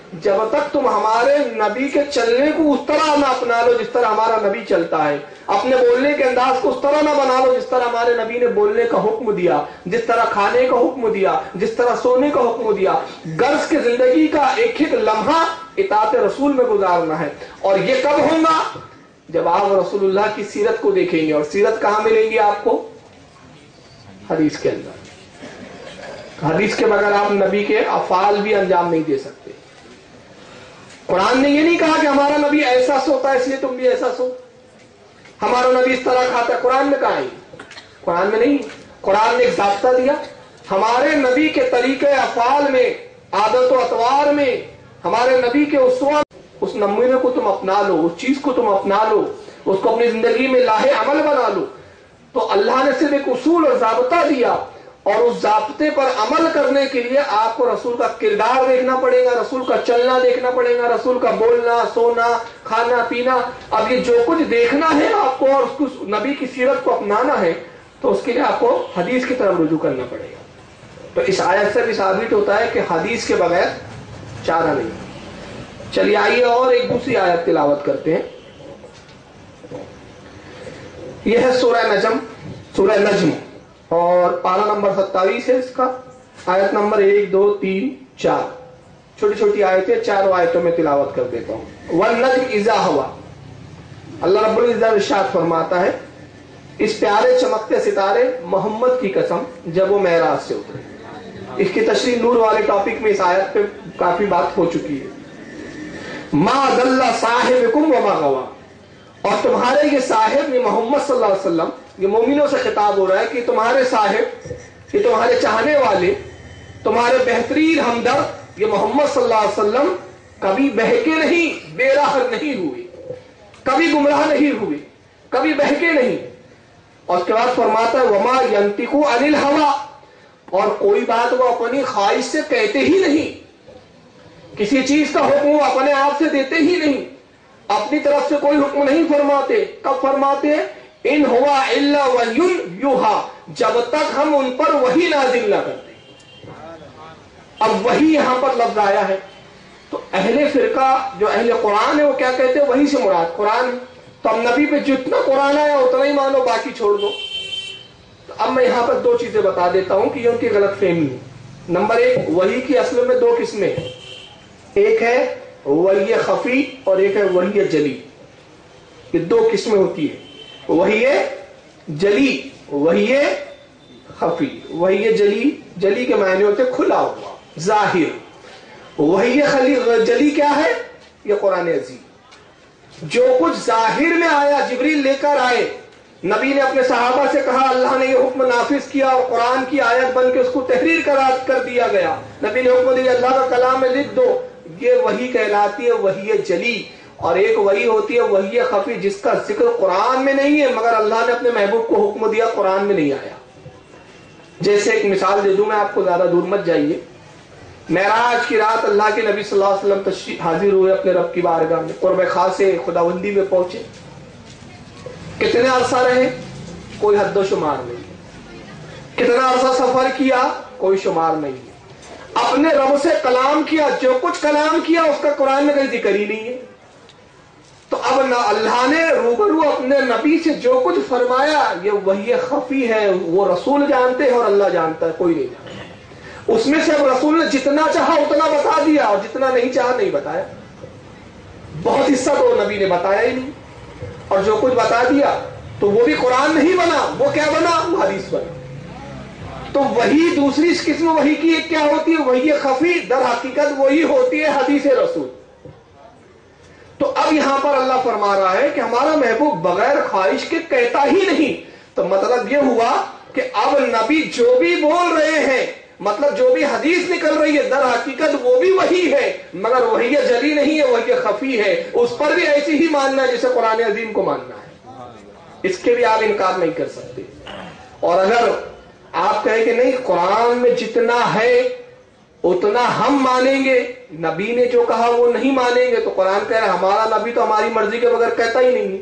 جب تک تم ہمارے نبی کے چلنے کو اس طرح نہ اپنا لو جس طرح ہمارا نبی چلتا ہے، اپنے بولنے کے انداز کو اس طرح نہ بنا لو جس طرح ہمارے نبی نے بولنے کا حکم دیا، جس طرح کھانے کا حکم دیا، جس طرح سونے کا حکم دیا، غرض کی زندگی کا ایک ایک لمحہ اطاعت رسول میں گزارنا ہے۔ اور یہ کب ہوگا؟ جب آپ رسول اللہ کی سیرت کو دیکھیں گے، اور سیرت کہاں ملیں گی آپ کو؟ حدیث کے اندر۔ حدیث کے بغیر آپ نبی کے افعال بھی انجام نہیں دے سکتے۔ قرآن نے یہ نہیں کہا کہ ہمارا نبی ایسا سوتا ہے اس لیے تم بھی ایسا سو، ہمارا نبی اس طرح کھاتا ہے، قرآن میں کہا ہے؟ قرآن میں نہیں۔ قرآن نے ایک ضابطہ دیا، ہمارے نبی کے طریقے افعال میں، عادت و اطوار میں، ہمارے نبی کے اسوہ، اس نمونے کو تم اپنا لو، اس چیز کو تم اپنا لو، اس کو اپنی زندگی میں لاہے عمل بنا لو۔ تو اللہ نے صرف ایک اصول اور ضابطہ دیا، اور اس ضابطے پر عمل کرنے کے لیے آپ کو رسول کا کردار دیکھنا پڑے گا، رسول کا چلنا دیکھنا پڑے گا، رسول کا بولنا، سونا، کھانا پینا۔ اب یہ جو کچھ دیکھنا ہے آپ کو اور اس کو نبی کی سیرت کو اپنانا ہے، تو اس کے لیے آپ کو حدیث کی طرف رجوع کرنا پڑے گا۔ تو اس آیت سے بھی ثابت ہوتا ہے کہ حدیث کے بغیر چارہ نہیں۔ چلیے آئیے اور ایک دوسری آیت تلاوت کرتے ہیں۔ یہ ہے سورہ نجم، سورہ نجم، اور پارہ نمبر ستائیس ہے اس کا، آیت نمبر ایک دو تین چار، چھوٹی چھوٹی آیتیں، چاروں آیتوں میں تلاوت کر دیتا ہوں۔ وَالنَّجْمِ إِذَا هَوَىٰ، اللہ رب العزت ارشاد فرماتا ہے، اس پیارے چمکتے ستارے محمد کی قسم جب وہ معراج سے اترے۔ اس کی تشریح نور والے ٹاپک میں اس آیت پہ کافی بات ہو چکی ہے۔ مَا ضَلَّ صَاحِبُكُمْ وَمَا غَوَىٰ، اور تمہارے یہ صاحب، یہ محمد صلی اللہ علیہ وسلم، یہ مومنوں سے خطاب ہو رہا ہے کہ تمہارے صاحب، یہ تمہارے چاہنے والے، تمہارے بہترین ہمدرد، یہ محمد صلی اللہ علیہ وسلم کبھی بہکے نہیں، بے راہ نہیں ہوئے، کبھی گمراہ نہیں ہوئے، کبھی بہکے نہیں۔ اور اس کے بعد فرماتا ہے وما ينطق عن الهوى، اور کوئی بات وہ اپنی خواہش سے کہتے ہی نہیں، کسی چیز کا حکم وہ اپنے آپ سے دیتے ہی نہیں، اپنی طرف سے کوئی حکم نہیں فرماتے۔ کب فرماتے ہیں؟ ان ہوا الا وحی یوحا، جب تک ہم ان پر وحی نازل نہ کرتے۔ اب وحی یہاں پر لفظ آیا ہے تو اہل فرقہ جو اہل قرآن ہے وہ کیا کہتے ہیں؟ وحی سے مراد قرآن ہے۔ تو اب نبی پہ جتنا قرآن آیا اتنا ہی مانو، باقی چھوڑ دو۔ تو اب میں یہاں پر دو چیزیں بتا دیتا ہوں کہ یہ ان کی غلط فہمی ہے۔ نمبر ایک، وحی کی اصل میں دو قسمیں ہیں، ایک ہے وحی خفی اور ایک ہے وحی جلی۔ یہ دو قسمیں ہوتی ہیں، وحی جلی، وحی خفی۔ وحی جلی، جلی کے معنی ہوتے کھلا ہوا، ظاہر۔ وحی جلی کیا ہے؟ یہ قرآن عظیم، جو کچھ ظاہر میں آیا، جبریل لے کر آئے، نبی نے اپنے صحابہ سے کہا، اللہ نے یہ حکم نافذ کیا اور قرآن کی آیت بن کے اس کو تحریر کر دیا گیا، نبی نے حکم دیا اللہ کا کلام میں لکھ دو، یہ وحی کہلاتی ہے وحی جلی۔ اور ایک وحی ہوتی ہے وحی خفی، جس کا ذکر قرآن میں نہیں ہے مگر اللہ نے اپنے محبوب کو حکم دیا، قرآن میں نہیں آیا۔ جیسے ایک مثال دے دوں میں آپ کو، زیادہ دور مت جائیے۔ معراج کی رات اللہ کے نبی صلی اللہ علیہ وسلم تشریف حاضر ہوئے اپنے رب کی بارگاہ میں، قرب خاص خداوندی میں پہنچے۔ کتنے عرصہ رہے؟ کوئی حد و شمار نہیں۔ کتنا عرصہ سفر کیا؟ کوئی شمار نہیں۔ اپنے رب سے کلام کیا، جو کچھ کلام کیا اس کا قرآن میں کوئی ذکر ہی نہیں ہے۔ تو اب اللہ نے روبرو اپنے نبی سے جو کچھ فرمایا، یہ وحی خفی ہے، وہ رسول جانتے ہیں اور اللہ جانتا ہے، کوئی نہیں جانتا۔ اس میں سے اب رسول نے جتنا چاہا اتنا بتا دیا اور جتنا نہیں چاہا نہیں بتایا۔ بہت حصہ تو نبی نے بتایا ہی نہیں، اور جو کچھ بتا دیا تو وہ بھی قرآن نہیں بنا، وہ کیا بنا؟ وہ حدیث بنا۔ تو وہی دوسری قسم وحی کی ایک کیا ہوتی ہے؟ وحی خفی، در حقیقت وہی ہوتی ہے حدیث رسول۔ تو اب یہاں پر اللہ فرما رہا ہے کہ ہمارا محبوب بغیر خواہش کے کہتا ہی نہیں۔ تو مطلب یہ ہوا کہ اب نبی جو بھی بول رہے ہیں، مطلب جو بھی حدیث نکل رہی ہے، در حقیقت وہ بھی وہی ہے، مگر وہی جلی نہیں ہے، وہی خفی ہے۔ اس پر بھی ایسی ہی ماننا ہے جیسے قرآن عظیم کو ماننا ہے، اس کے بھی آپ انکار نہیں کر سکتے۔ اور اگر آپ کہیں کہ نہیں قرآن میں جتنا ہے اتنا ہم مانیں گے، نبی نے جو کہا وہ نہیں مانیں گے، تو قرآن کہہ رہا ہے ہمارا نبی تو ہماری مرضی کے بغیر کہتا ہی نہیں ہے،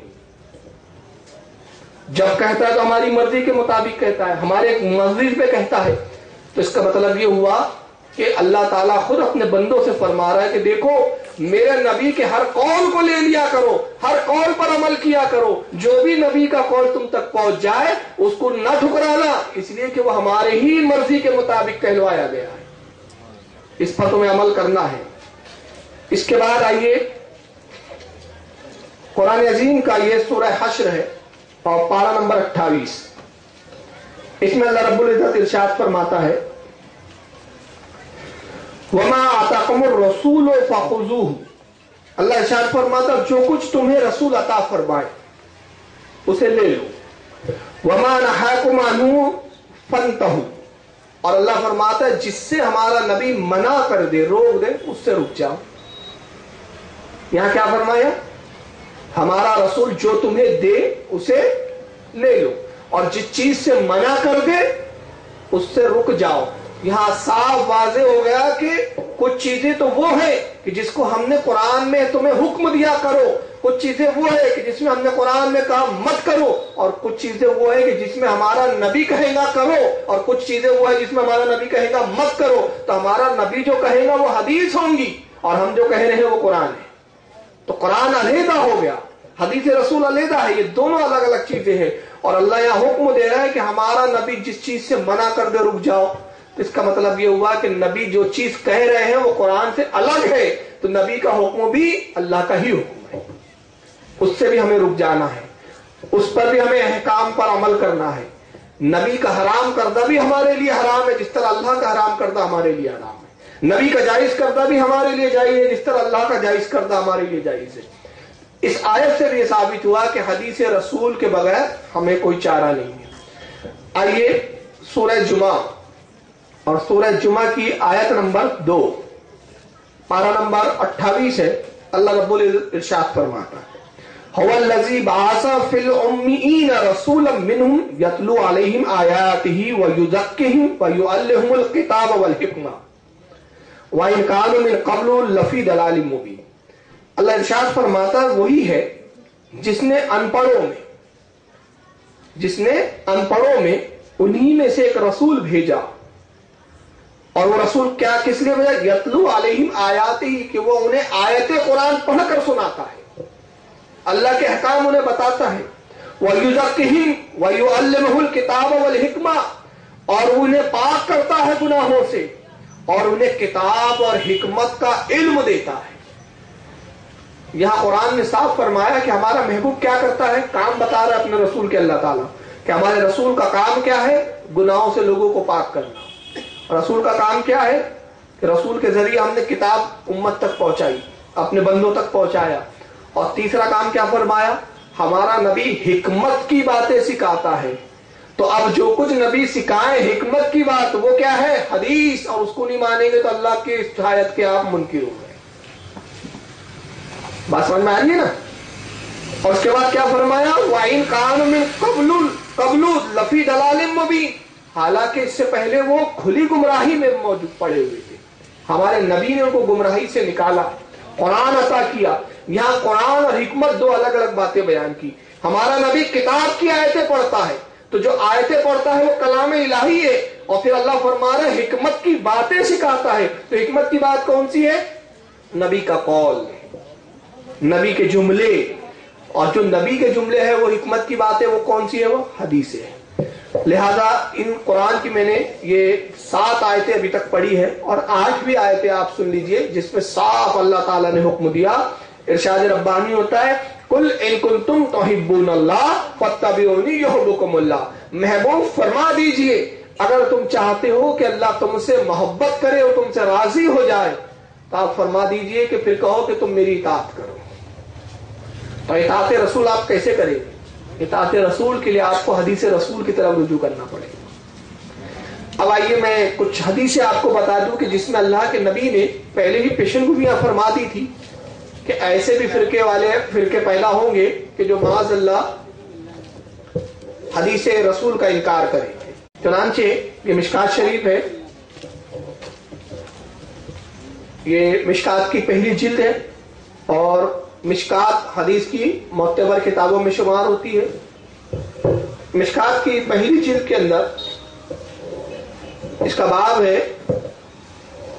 جب کہتا ہے تو ہماری مرضی کے مطابق کہتا ہے، ہمارے مرضی پہ کہتا ہے۔ تو اس کا مطلب یہ ہوا کہ اللہ تعالیٰ خود اپنے بندوں سے فرما رہا ہے کہ دیکھو میرے نبی کے ہر قول کو لے لیا کرو، ہر قول پر عمل کیا کرو، جو بھی نبی کا قول تم تک پہنچ جائے اس کو نہ ٹھکرانا، اس لیے کہ وہ ہمارے ہی مرضی کے مطابق کہلوایا گیا ہے، اس پر تمہیں عمل کرنا ہے۔ اس کے بعد آئیے قرآن عظیم کا یہ سورہ حشر ہے اور پارہ نمبر اٹھائیس، اس میں اللہ رب العزت ارشاد فرماتا ہے وَمَا آتَاكُمُ الرَّسُولُ فَخُذُوهُ، اللہ ارشاد فرماتا جو کچھ تمہیں رسول عطا فرمائے اسے لے لو، وَمَا نَهَاكُمْ عَنْهُ فَانْتَهُوا، اور اللہ فرماتا ہے جس سے ہمارا نبی منع کر دے، روک دے، اس سے رک جاؤ۔ یہاں کیا فرمایا؟ ہمارا رسول جو تمہیں دے اسے لے لو، اور جس چیز سے منع کر دے اس سے رک جاؤ۔ یہاں صاف واضح ہو گیا کہ کچھ چیزیں تو وہ ہیں کہ جس کو ہم نے قرآن میں تمہیں حکم دیا کرو، کچھ چیزیں وہ ہیں کہ جس میں ہم نے قرآن میں کہا مت کرو، اور کچھ چیزیں وہ ہیں کہ جس میں ہمارا نبی کہے گا کرو، اور کچھ چیزیں وہ ہیں جس میں ہمارا نبی کہے گا مت کرو۔ تو ہمارا نبی جو کہے گا وہ حدیث ہوں گی، اور ہم جو کہہ رہے ہیں وہ قرآن ہے۔ تو قرآن علیحدہ ہو گیا، حدیث رسول علیحدہ ہے، یہ دونوں الگ الگ چیزیں ہیں۔ اور اللہ یہاں حکم دے رہا ہے کہ ہمارا نبی جس چیز سے منع کر دے رک جاؤ، اس کا مطلب یہ ہوا کہ نبی جو چیز کہہ رہے ہیں وہ قرآن سے الگ ہے، تو نبی کا حکم بھی اللہ کا ہی حکم ہے، اس سے بھی ہمیں رک جانا ہے، اس پر بھی ہمیں احکام پر عمل کرنا ہے۔ نبی کا حرام کردہ بھی ہمارے لیے حرام ہے جس طرح اللہ کا حرام کردہ ہمارے لیے حرام ہے، نبی کا جائز کردہ بھی ہمارے لیے جائز ہے جس طرح اللہ کا جائز کردہ ہمارے لیے جائز ہے۔ اس آیت سے بھی یہ ثابت ہوا کہ حدیث رسول کے بغیر ہمیں کوئی چارہ نہیں ہے۔ آئیے سورہ جمعہ اور سورہ جمعہ کی آیت نمبر دو، پارہ نمبر اٹھائیس ہے، اللہ رب العزت ارشاد فرماتا ہے هو الذی بعث فی الأمیین رسولا منہم یتلو علیہم آیاتہ ویزکیہم ویعلمہم الکتاب والحکمہ وإن کانوا من قبل لفی ضلال مبین۔ اللہ ارشاد فرماتا ہے وہی ہے جس نے ان پڑھوں میں جس نے ان پڑھوں میں انہی میں سے ایک رسول بھیجا، اور وہ رسول کیا کس لیے بھیجا؟ یتلو علیہم آیاتہ، کہ وہ انہیں آیت قرآن پڑھ کر سناتا ہے، اللہ کے احکام انہیں بتاتا ہے، وَيُزَكِّهِمْ وَيُعَلِّمُهُ الْكِتَابَ وَالْحِكْمَةَ، اور انہیں پاک کرتا ہے گناہوں سے، اور انہیں کتاب اور حکمت کا علم دیتا ہے۔ یہاں قرآن نے صاف فرمایا کہ ہمارا محبوب کیا کرتا ہے، کام بتا رہا ہے اپنے رسول کے اللہ تعالیٰ کہ ہمارے رسول کا کام کیا ہے، گناہوں سے لوگوں کو پاک کرنا۔ رسول کا کام کیا ہے کہ رسول کے ذریعے ہم نے کتاب امت تک پہنچائی، اپنے بندوں تک پہنچایا، اور تیسرا کام کیا فرمایا، ہمارا نبی حکمت کی باتیں سکھاتا ہے۔ تو اب جو کچھ نبی سکھائے حکمت کی بات وہ کیا ہے، حدیث، اور اس کو نہیں مانیں گے تو اللہ کی شایت کے آپ منکر ہو گئے۔ بات سمجھ میں آ رہی ہے نا؟ اور اس کے بعد کیا فرمایا، وَإِن كَانُوا مِن قَبْلُ قَبْلُ لَفِي ضَلَالٍ مُبِينٍ، حالانکہ اس سے پہلے وہ کھلی گمراہی میں موجود پڑے ہوئے تھے، ہمارے نبی نے ان کو گمراہی سے نکالا، قرآن عطا کیا۔ یہاں قرآن اور حکمت دو الگ الگ باتیں بیان کی۔ ہمارا نبی کتاب کی آیتیں پڑھتا ہے، تو جو آیتیں پڑھتا ہے وہ کلام الہی ہے، اور پھر اللہ فرما رہا ہے حکمت کی باتیں سکھاتا ہے۔ تو حکمت کی بات کون سی ہے؟ نبی کا قول، نبی کے جملے، اور جو نبی کے جملے ہیں وہ حکمت کی بات ہے، وہ کون سی ہے؟ وہ حدیث ہے۔ لہذا ان قرآن کی میں نے یہ سات آیتیں ابھی تک پڑھی ہے، اور آٹھ بھی آیتیں آپ سن لیجئے جس میں صاف اللہ تعالیٰ نے حکم دیا، ارشاد ربانی ہوتا ہے قل ان کنتم تحبون اللہ فاتبعونی یحببکم اللہ، محبوب فرما دیجئے اگر تم چاہتے ہو کہ اللہ تم سے محبت کرے اور تم سے راضی ہو جائے تو آپ فرما دیجئے کہ پھر کہو کہ تم میری اطاعت کرو۔ تو اطاعت رسول آپ کیسے کریں گے؟ اطاعت رسول کے لیے آپ کو حدیث رسول کی طرف رجوع کرنا پڑے گا۔ اب آئیے میں کچھ حدیثیں آپ کو بتا دوں کہ جس میں اللہ کے نبی نے پہلے ہی پیشن گوئیاں فرما دی تھی کہ ایسے بھی فرقے والے فرقے پیدا ہوں گے کہ جو معاذ اللہ حدیث رسول کا انکار کریں گے۔ چنانچہ یہ مشکات شریف ہے، یہ مشکات کی پہلی جلد ہے، اور مشکات حدیث کی معتبر کتابوں میں شمار ہوتی ہے۔ مشکات کی پہلی جلد کے اندر اس کا باب ہے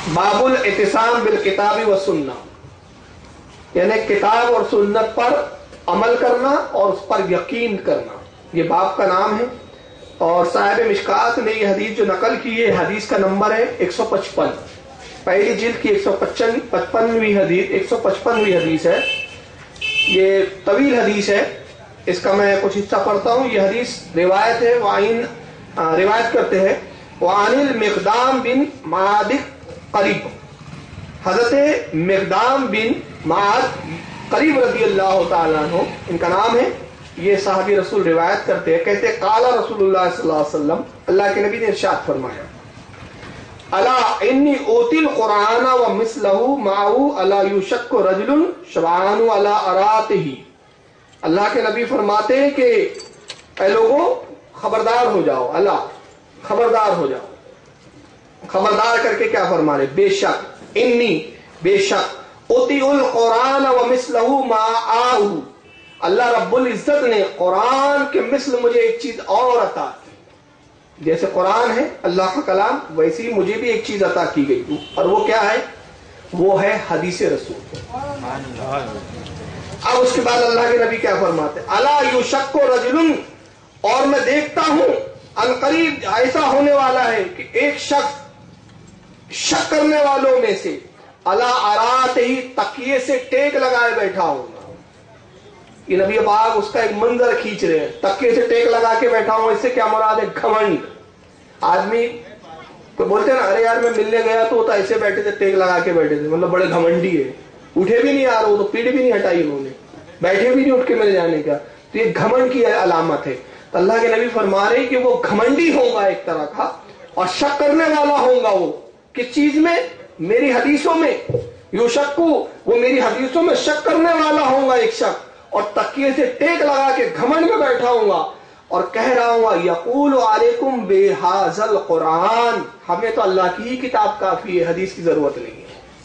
बाबुल इतिसाम बिल किताबी व सुन्ना, यानी किताब और सुन्नत पर अमल करना और उस पर यकीन करना, ये बाब का नाम है। और साहिब मिशकात ने ये हदीस जो नकल की है, हदीस का नंबर है एक सौ पचपन, पहली जिल्द की एक सौ पचपन पचपनवीं हदीस एक सौ पचपनवीं हदीस है। ये तवील हदीस है, इसका मैं कुछ हिस्सा पढ़ता हूँ। ये हदीस रिवायत है, वाइन रिवायत करते हैं वानिल मिक़दाम बिन मादिक करीब, हजरत मिक़दाम बिन माद करीब रज़ी अल्लाह तआला अन्हु इनका नाम है। ये साहबी रसूल रिवायत करते हैं, कहते हैं काला रसूलुल्लाह सल्लल्लाहु अलैहि वसल्लम, अल्लाह के नबी ने इरशाद फरमाया, अला इन्नी ओतिल कुरान व मिसलहु माहू अला युशक्कु रजुलुन शबानु अला अरातिही। अल्लाह के नबी फरमाते हैं कि ऐ लोगों खबरदार हो जाओ, अल्लाह खबरदार हो जाओ। खबरदार करके क्या फरमा रहे, बेशक इन्नी बेशक उतिउल कुरान व मिसलहु माआहु, अल्लाह रब्बुल इज्जत ने कुरान के मिसल मुझे एक चीज और अता की। जैसे कुरान है अल्लाह का कलाम, वैसे ही मुझे भी एक चीज अता की गई, और वो क्या है, वो है हदीस रसूल। अब उसके बाद अल्लाह के नबी क्या फरमाते, अला युशक्कु रजुलुन, और मैं देखता हूं अनकरीब ऐसा होने वाला है कि एक शख्स शक करने वालों में से अला आरात ही तकिए से टेक लगाए बैठा होगा। ये नबी पाक उसका एक मंजर खींच रहे हैं, तकिए से टेक लगा के बैठा हूं, इससे क्या मुराद है, घमंड। आदमी तो बोलते हैं ना, अरे यार मैं मिलने गया तो, तो ऐसे बैठे थे, टेक लगा के बैठे थे, मतलब बड़े घमंडी है, उठे भी नहीं आ रहे, वो तो पीठ भी नहीं हटाई उन्होंने, बैठे भी नहीं उठ के मिल जाने का, तो ये घमंड की अलामत है। तो अल्लाह के नबी फरमा रहे कि वो घमंडी होगा एक तरह का, और शक करने वाला होगा वो किस चीज में, मेरी हदीसों में, युशक्कु वो मेरी हदीसों में शक करने वाला होगा एक शख्स, और तकिए से टेक लगा के घमंड में बैठा होगा और कह रहा हूँ यकूल अलैकुम बेहाज़ल कुरान, हमें तो अल्लाह की ही किताब काफी है, हदीस की जरूरत नहीं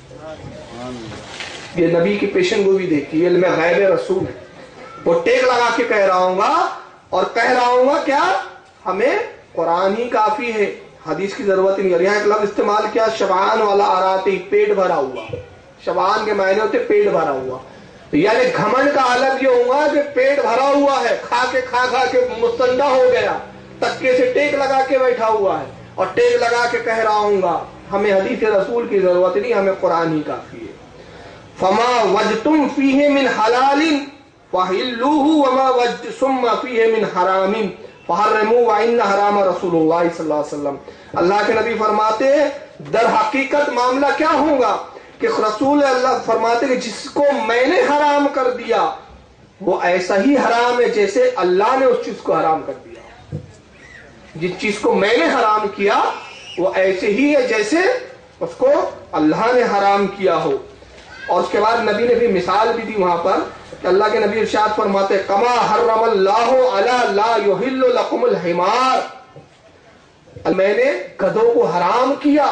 है। ये नबी की पेशन गोई देखिए, इल्म गैब रसूल है, वो टेक लगा के कह रहा हूँ और कह रहा हूँ क्या, हमें कुरान ही काफी है, हदीस की जरूरत नहीं। और यहाँ एक लफ्ज़ इस्तेमाल किया शबान वाला आराती, पेट भरा हुआ, शबान के मायने होते पेट भरा हुआ, तो यानी घमंड का अलग ये होगा कि पेट भरा हुआ है, खा के खा खा के मुस्तंदा हो गया, तक्के से टेक लगा के बैठा हुआ है और टेक लगा के कह रहा हूँ हमें हदीस रसूल की जरूरत नहीं, हमें कुरान ही काफी है। फमा वजतुम फीहे मिन हलालिन फहिल्लूहु वमा वजतुम फीहे मिन हरामिन फहर्रमू व इन्न हराम रसूलुल्लाह सल्लल्लाहु अलैहि वसल्लम। अल्लाह के नबी फरमाते हैं दर हकीकत मामला क्या होगा कि रसूल अल्लाह फरमाते कि जिसको मैंने हराम कर दिया वो ऐसा ही हराम है जैसे अल्लाह ने उस चीज को हराम कर दिया। जिस चीज को मैंने हराम किया वो ऐसे ही है जैसे उसको अल्लाह ने हराम किया हो। और उसके बाद नबी ने भी मिसाल भी दी वहां पर कि अल्लाह के नबी इरशाद फरमाते कमा हर्रमल्लाहु अला ला युहिल्लु लकुमुल हिमार, मैंने गधों को हराम किया,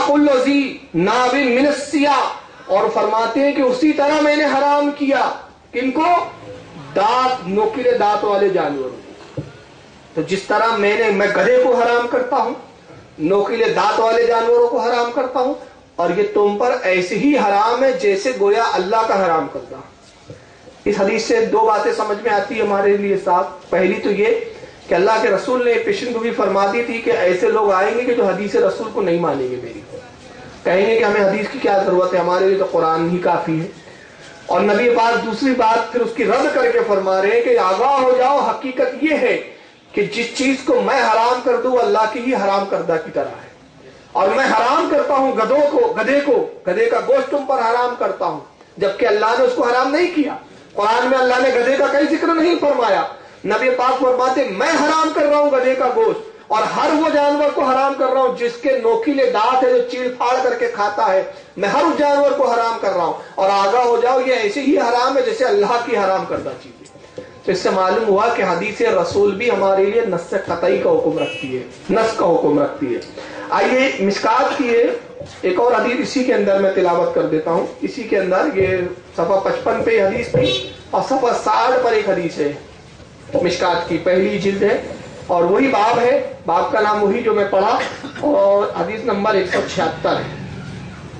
नाबिन मिनस्सिया, और फरमाते हैं कि उसी तरह मैंने हराम किया किनको, दांत नोकीले दांत वाले जानवरों। तो जिस तरह मैंने मैं गधे को हराम करता हूं, नोकीले दांत वाले जानवरों को हराम करता हूं, और ये तुम पर ऐसे ही हराम है जैसे गोया अल्लाह का हराम करता। इस हदीस से दो बातें समझ में आती है हमारे लिए साफ। पहली तो ये कि अल्लाह के रसूल ने पेशेंगोई फरमा दी थी कि ऐसे लोग आएंगे कि जो हदीस रसूल को नहीं मानेंगे, मेरी कहेंगे कि हमें हदीस की क्या जरूरत है, हमारे लिए तो कुरान ही काफी है। और नबी पाक दूसरी बात फिर उसकी रद्द करके फरमा रहे हैं कि आगाह हो जाओ, हकीकत ये है कि जिस चीज को मैं हराम कर दूं अल्लाह की ही हराम करदा की तरह है। और मैं हराम करता हूं गधों को, गधे को, गधे का गोश्त तुम पर हराम करता हूं, जबकि अल्लाह ने उसको हराम नहीं किया। कुरान में अल्लाह ने गधे का कहीं जिक्र नहीं फरमाया। नबी पाक फरमाते मैं हराम कर रहा हूं गधे का गोश्त, और हर वो जानवर को हराम कर रहा हूं जिसके नोकीले दांत है, जो चीड़ फाड़ करके खाता है, मैं हर उस जानवर को हराम कर रहा हूं। और आगाह हो जाओ ये ऐसे ही हराम है जैसे अल्लाह की हराम करदा चीज है। तो इससे मालूम हुआ कि हदीस रसूल भी हमारे लिए नस्स कतई का हुक्म रखती है, नस का हुक्म रखती है। आइए मिशकात की एक और हदीस इसी के अंदर मैं तिलावत कर देता हूँ। इसी के अंदर ये सफा पचपन पे हदीस थी और सफा साठ पर एक हदीस है, मिशकात की पहली जिल्द है और वही बाब है, बाब का नाम वही जो मैं पढ़ा, और हदीस नंबर एक सौ छिहत्तर है।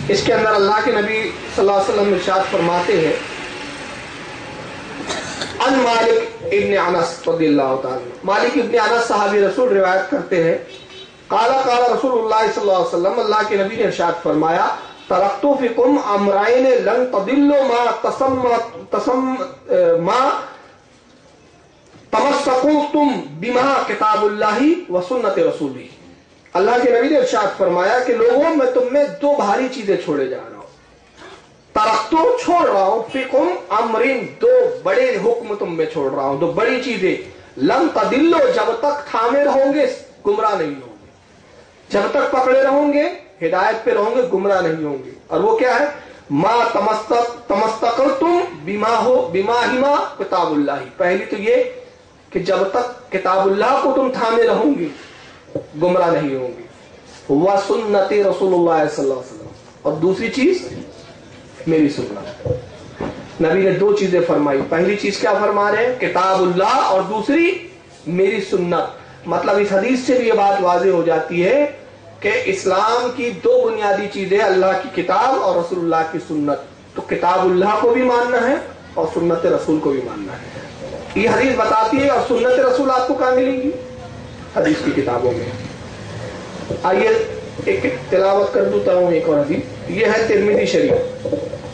اس کے اندر اللہ کے نبی صلی اللہ علیہ وسلم ارشاد فرماتے ہیں ان مالک ابن انس رضی اللہ تعالی، مالک ابن انس صحابی رسول روایت کرتے ہیں قال قال رسول اللہ صلی اللہ علیہ وسلم، اللہ کے نبی نے ارشاد فرمایا ترکت فیکم امرین لن تضلوا ما تسم تسم ما تمسکتم بما کتاب اللہ و سنت رسولہ۔ اللہ کے نبی نے ارشاد فرمایا کہ لوگوں میں تم میں دو بھاری چیزیں چھوڑے جا رہا ہوں، ترکتو چھوڑ رہا ہوں، فیکم امرین دو بڑے حکم تم میں چھوڑ رہا ہوں، دو بڑی چیزیں، لن تضلوا جب تک تھامے رہو گے گمراہ نہیں ہوں گے، جب تک پکڑے رہوں گے ہدایت پہ رہوں گے گمراہ نہیں ہوں گے، اور وہ کیا ہے ما تمستقلتم بما ہو بما ہما کتاب اللہ، پہلی تو یہ کہ جب تک کتاب اللہ کو تم تھامے رہوں گے گمراہ نہیں ہوں گے، وہ سنت رسول اللہ صلی اللہ علیہ وسلم، اور دوسری چیز میری سنت۔ نبی نے دو چیزیں فرمائی، پہلی چیز کیا فرما رہے ہیں کتاب اللہ، اور دوسری میری سنت۔ مطلب اس حدیث سے بھی یہ بات واضح ہو جاتی ہے کہ اسلام کی دو بنیادی چیزیں اللہ کی کتاب اور رسول اللہ کی سنت، تو کتاب اللہ کو بھی ماننا ہے اور سنت رسول کو بھی ماننا ہے۔ یہ حدیث بتاتی ہے، اور سنت رسول آپ کو کہاں ملیں گی؟ حدیث کی کتابوں میں۔ آئیے ایک تلاوت کر دیتا ہوں ایک اور حدیث، یہ ہے ترمذی شریف،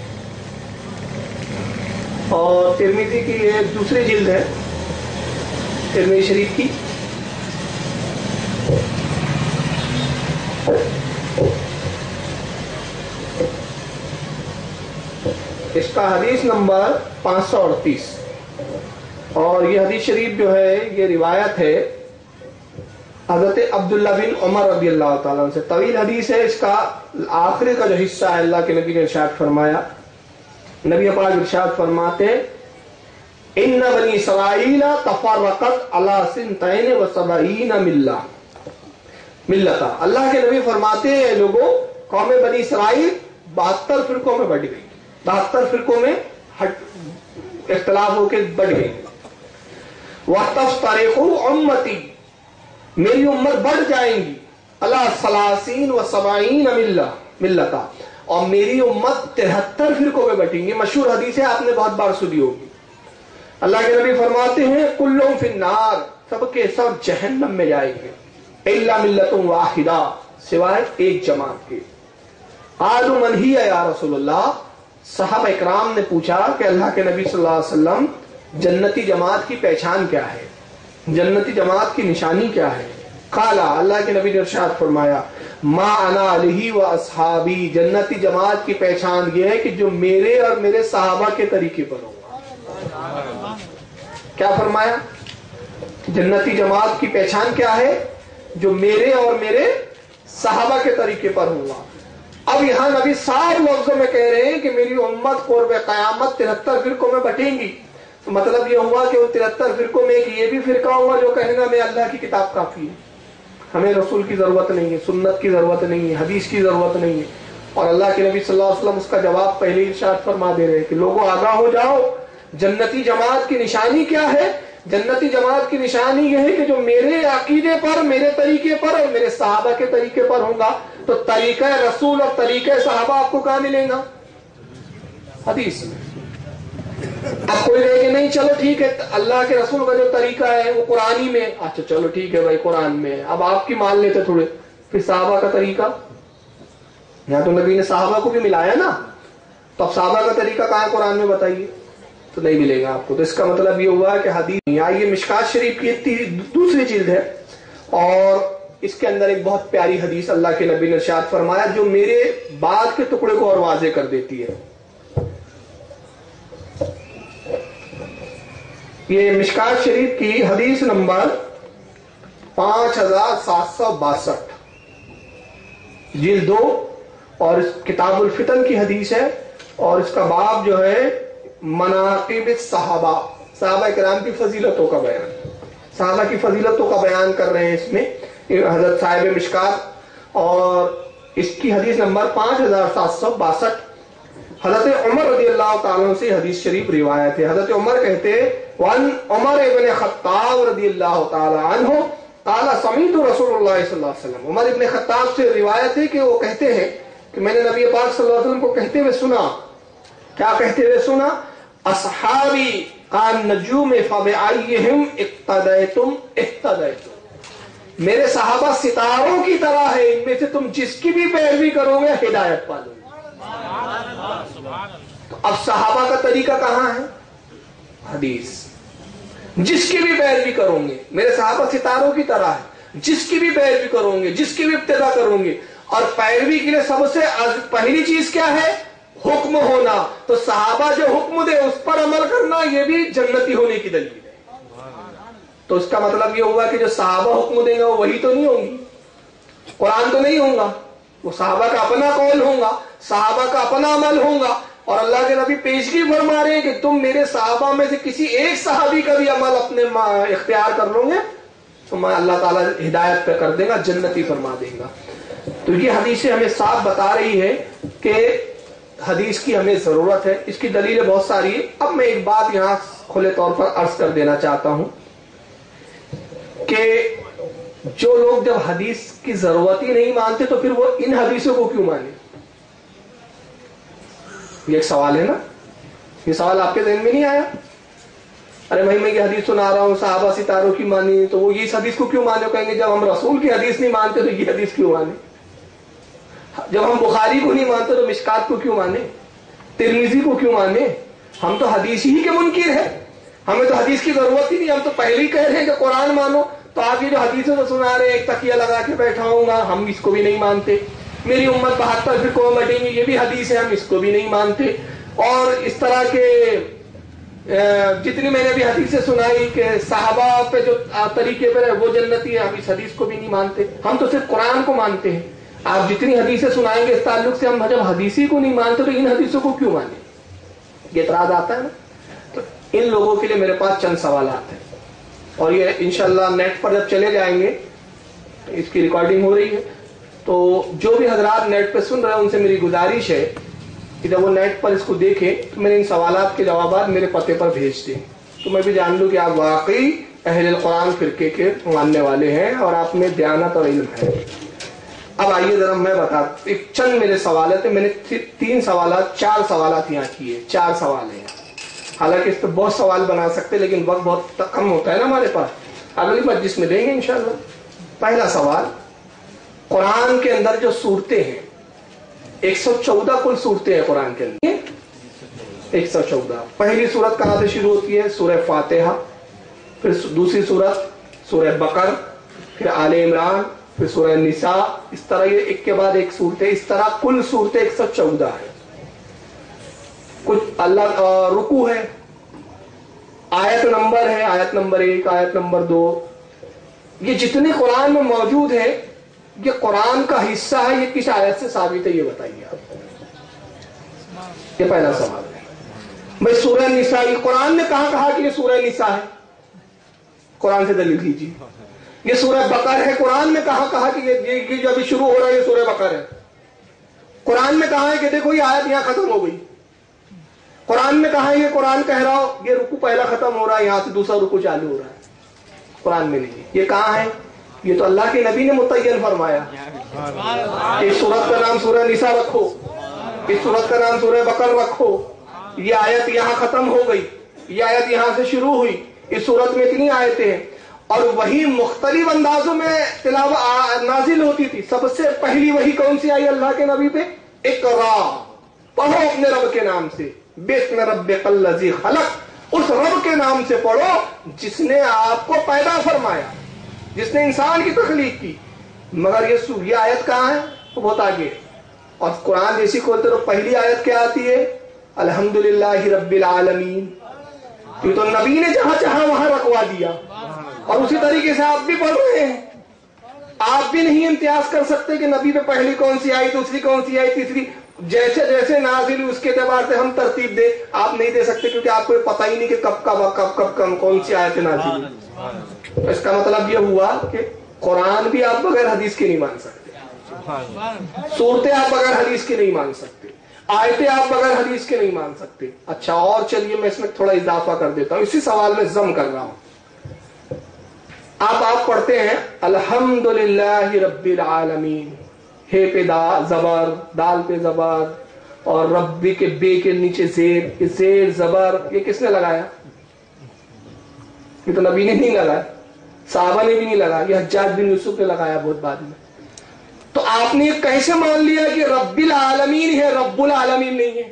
اور ترمذی کی یہ دوسری جلد ہے ترمذی شریف کی، اس کا حدیث نمبر پانچ سو اڑتیس، اور یہ حدیث شریف جو ہے یہ روایت ہے حضرت عبداللہ بن عمر رضی اللہ تعالیٰ عنہ سے، طویل حدیث ہے، اس کا آخری کا جو حصہ ہے اللہ کے نبی نے ارشاد فرمایا، نبی پاک ارشاد فرماتے ان بنی اسرائیل تفرقت علی سنتین و سبعین ملہ ملتا، اللہ کے نبی فرماتے ہیں لوگوں قوم بنی اسرائیل بہتر فرقوں میں بٹ گئی، بہتر فرقوں میں اختلاف ہو کے بٹ گئی، وَتَفْتَرِقُ أُمَّتِي میری امت بڑھ جائیں گی اللہ ثلاثین و سبعین ملتا، اور میری امت تہتر فرقوں میں بٹیں گی۔ مشہور حدیث ہے، آپ نے بہت بار سنی ہوگی۔ اللہ کے نبی فرماتے ہیں کلہم فی النار، سب کے سب جہنم میں جائیں گے، الا ملۃ واحدہ سوائے ایک جماعت کے۔ قالوا من ہی یا رسول اللہ، صحابہ اکرام نے پوچھا کہ اللہ کے نبی صلی اللہ علیہ وسلم جنتی جماعت کی پہچان کیا ہے، جنتی جماعت کی نشانی کیا ہے؟ قال، اللہ کے نبی نے ارشاد فرمایا ما انا علیہ و اصحابی، جنتی جماعت کی پہچان یہ ہے کہ جو میرے اور میرے صحابہ کے طریقے پر ہوگا۔ کیا فرمایا؟ جنتی جماعت کی پہچان کیا ہے؟ جو میرے اور میرے صحابہ کے طریقے پر ہوگا۔ اب یہاں نبی صاف لفظوں میں کہہ رہے ہیں کہ میری امت قرب قیامت تہتر فرقوں میں بٹیں گی، تو مطلب یہ ہوا کہ وہ تہتر فرقوں میں ایک یہ بھی فرقہ ہوگا جو کہے گا میں اللہ کی کتاب کافی ہے، ہمیں رسول کی ضرورت نہیں ہے، سنت کی ضرورت نہیں ہے، حدیث کی ضرورت نہیں ہے۔ اور اللہ کے نبی صلی اللہ علیہ وسلم اس کا جواب پہلے ارشاد فرما دے رہے ہیں کہ لوگوں آگاہ ہو جاؤ، جنتی جماعت کی نشانی کیا ہے؟ جنتی جماعت کی نشانی یہ ہے کہ جو میرے عقیدے پر، میرے طریقے پر اور میرے صحابہ کے طریقے پر ہوگا۔ تو طریقہ رسول اور طریقہ صحابہ آپ کو کہاں ملیں گا؟ حدیث میں۔ اب کوئی کہے کہ نہیں چلو ٹھیک ہے اللہ کے رسول کا جو طریقہ ہے وہ قرآنی میں، اچھا چلو ٹھیک ہے بھائی قرآن میں، اب آپ کی مان لیتے تھوڑے، پھر صحابہ کا طریقہ، یہاں تو نبی نے صحابہ کو بھی ملایا نا، تو اب صحابہ کا طریقہ کہاں ہے قرآن میں بتائیے؟ تو نہیں ملے گا آپ کو۔ تو اس کا مطلب یہ ہوا کہ حدیث یہ مشکات شریف کی دوسری جلد ہے، اور اس کے اندر ایک بہت پیاری حدیث اللہ کے نبی نے ارشاد فرمایا جو میرے بعد کے ٹکڑے کو اور واضح کر دیتی ہے۔ یہ مشکات شریف کی حدیث نمبر پانچ ہزار سات سو باسٹھ جلد دو، اور اس کتاب الفتن کی حدیث ہے، اور اس کا باب جو ہے مناقب صحابہ، صحابہ کرام کی فضیلتوں کا بیان، صحابہ کی فضیلتوں کا بیان کر رہے ہیں اس میں حضرت صاحب مشکات، اور اس کی حدیث نمبر پانچ ہزار سات سو باسٹھ۔ حضرت عمر رضی اللہ تعالیٰ سے حدیث شریف روایت ہے، حضرت عمر کہتے وان عمر ابن خطاب رضی اللہ تعالیٰ عنہ قال سمعت رسول اللہ صلی اللہ علیہ وسلم، عمر ابن خطاب سے روایت ہے کہ وہ کہتے ہیں کہ میں نے نبی پاک صلی اللہ علیہ وسلم کو کہتے ہوئے سنا. کیا کہتے ہوئے سنا؟ اصحابی کالنجوم فبأیہم اقتدیتم اہتدیتم. میرے صحابہ ستاروں کی طرح ہے، ان میں سے تم جس کی بھی پیروی کرو گے ہدایت پالو گے. تو اب صحابہ کا طریقہ کہاں ہے؟ حدیث. جس کی بھی پیروی کروں گے، میرے صحابہ ستاروں کی طرح ہے، جس کی بھی پیروی کروں گے، جس کی بھی ابتدا کروں گے. اور پیروی کے لیے سب سے پہلی چیز کیا ہے؟ حکم ہونا. تو صحابہ جو حکم دے اس پر عمل کرنا، یہ بھی جنتی ہونے کی دلیل ہے. تو اس کا مطلب یہ ہوا کہ جو صحابہ حکم دیں گے وہ وہی تو نہیں ہوں گی، قرآن تو نہیں ہوگا، وہ صحابہ کا اپنا قول ہوگا، صحابہ کا اپنا عمل ہوگا. اور اللہ کے نبی پیشگی فرما رہے ہیں کہ تم میرے صحابہ میں سے کسی ایک صحابی کا بھی عمل اپنے اختیار کر لو گے تو میں اللہ تعالیٰ ہدایت پہ کر دے گا، جنتی فرما دے گا. تو یہ حدیثیں ہمیں صاف بتا رہی ہے کہ حدیث کی ہمیں ضرورت ہے. اس کی دلیلیں بہت ساری ہیں. اب میں ایک بات یہاں کھلے طور پر عرض کر دینا چاہتا ہوں کہ جو لوگ جب حدیث کی ضرورت ہی نہیں مانتے تو پھر وہ ان حدیثوں کو کیوں مانے؟ یہ ایک سوال ہے نا. یہ سوال آپ کے ذہن میں نہیں آیا؟ ارے بھائی میں یہ حدیث سنا رہا ہوں صحابہ ستاروں کی مانی، تو وہ اس حدیث کو کیوں مانے؟ کہیں گے جب ہم رسول کی حدیث نہیں مانتے تو یہ حدیث کیوں مانے؟ جب ہم بخاری کو نہیں مانتے تو مشکات کو کیوں مانے؟ ترمذی کو کیوں مانے؟ ہم تو حدیث ہی کے منکر ہیں، ہمیں تو حدیث کی ضرورت ہی نہیں. ہم تو پہلے ہی کہہ رہے ہیں کہ قرآن مانو. تو آپ یہ جو حدیثوں سے سنا رہے ہیں ایک تکیہ لگا کے بیٹھا ہوں گا، ہم اس کو بھی نہیں مانتے. میری امت بہتر فرقوں میں بٹیں گی، یہ بھی حدیث ہے، ہم اس کو بھی نہیں مانتے. اور اس طرح کے جتنی میں نے بھی حدیثیں سنائی کہ صحابہ پہ جو طریقے پر ہے وہ جنتی ہے، ہم اس حدیث کو بھی نہیں مانتے. ہم تو صرف قرآن کو مانتے ہیں. آپ جتنی حدیثیں سنائیں گے اس تعلق سے، ہم جب حدیثی کو نہیں مانتے تو ان حدیثوں کو کیوں مانیں؟ یہ اعتراض آتا ہے نا. تو ان لوگوں کے لیے میرے پاس چند سوالات ہیں، اور یہ انشاءاللہ نیٹ پر جب چلے جائیں گے، اس کی ریکارڈنگ ہو رہی ہے، تو جو بھی حضرات نیٹ پہ سن رہے ہیں ان سے میری گزارش ہے کہ جب وہ نیٹ پر اس کو دیکھیں تو میں ان سوالات کے جوابات میرے پتے پر بھیج دیں، تو میں بھی جان لوں کہ آپ واقعی اہل القرآن فرقے کے ماننے والے ہیں اور آپ میں دیانت اور علم ہے. اب آئیے ذرا میں بتا ایک چند میرے سوالات ہیں. میں نے تین سوالات چار سوالات یہاں کیے، چار سوال ہیں. حالانکہ اس پہ بہت سوال بنا سکتے لیکن وقت بہت کم ہوتا ہے نا ہمارے پاس. اگلی مجلس میں دیں گے انشاءاللہ. پہلا سوال، قرآن کے اندر جو صورتیں ہیں، ایک سو چودہ کل صورتیں ہیں قرآن کے اندر. ایک سو چودہ. پہلی صورت کہاں سے شروع ہوتی ہے؟ سورہ فاتحہ. پھر دوسری صورت سورہ بقر، پھر آل عمران، پھر سورہ نساء. اس طرح یہ ایک کے بعد ایک صورتیں، اس طرح کل صورتیں ایک سو چودہ ہے. کچھ اللہ رکوع ہے، آیت نمبر ہے، آیت نمبر ایک، آیت نمبر دو. یہ جتنے قرآن میں موجود ہے یہ قرآن کا حصہ ہے. یہ کس آیت سے ثابت ہے یہ بتائیے آپ. یہ پہلا سوال ہے. بھائی سورہ نساء قرآن نے کہاں کہا کہ یہ سورہ نساء ہے؟ قرآن سے دلیل دیجیے. یہ سورہ بقر ہے، قرآن نے کہاں کہا کہ یہ جو ابھی شروع ہو رہا ہے یہ سورہ بقر ہے؟ قرآن نے کہا ہے کہ دیکھو یہ آیت یہاں ختم ہو گئی. قرآن نے کہا ہے یہ قرآن کہہ رہا ہو یہ رکوع پہلا ختم ہو رہا ہے، یہاں سے دوسرا رکوع چالو ہو رہا ہے. قرآن میں نہیں. یہ کہاں ہے؟ یہ تو اللہ کے نبی نے متعین فرمایا. اس سورت کا نام سورہ نساء رکھو، اس سورت کا نام سورہ بقر رکھو. یہ آیت یہاں ختم ہو گئی، یہ آیت یہاں سے شروع ہوئی. اس سورت میں اتنی آیتیں ہیں اور وہی مختلف اندازوں میں تلاوت نازل ہوتی تھی. سب سے پہلی وہی کون سی آئی اللہ کے نبی پہ؟ اقرا، پڑھو اپنے رب کے نام سے، بسم ربک الذی خلق. اس رب کے نام سے پڑھو جس نے آپ کو پیدا فرمایا، جس نے انسان کی تخلیق کی. مگر یہ یہ آیت کہاں ہے؟ وہ بہت آگے. اور قرآن جیسی کھولتے تو پہلی آیت کیا آتی ہے؟ الحمدللہ رب العالمین. یہ تو نبی نے جہاں چاہا وہاں رکھوا دیا. اور اسی طریقے سے آپ بھی پڑھ رہے ہیں. آپ بھی نہیں امتیاز کر سکتے کہ نبی پہ پہلی کون سی آئی، دوسری کون سی آئی، تیسری. جیسے جیسے نازل اس کے اعتبار سے ہم ترتیب دے آپ نہیں دے سکتے، کیونکہ آپ کو پتہ ہی نہیں کہ کب کب کب کب کب کون سی آیت نازل. اس کا مطلب یہ ہوا کہ قرآن بھی آپ بغیر حدیث کے نہیں مان سکتے، صورتیں آپ بغیر حدیث کے نہیں مان سکتے، آیتیں آپ بغیر حدیث کے نہیں مان سکتے. اچھا اور چلیے میں اس میں تھوڑا اضافہ کر دیتا ہوں، اسی سوال میں ضم کر رہا ہوں. آپ آپ پڑھتے ہیں الحمدللہ رب العالمین. ہے پہ دا زبر، دال پہ زبر، اور ربی کے بے کے نیچے زیر، زیر زبر، یہ کس نے لگایا؟ یہ تو نبی نے نہیں لگایا، صحابہ نے بھی نہیں لگایا، یہ حجاج بن یوسف نے لگایا بہت بعد میں۔ تو آپ نے کیسے مان لیا کہ رب العالمین ہے، رب العالمین نہیں ہے؟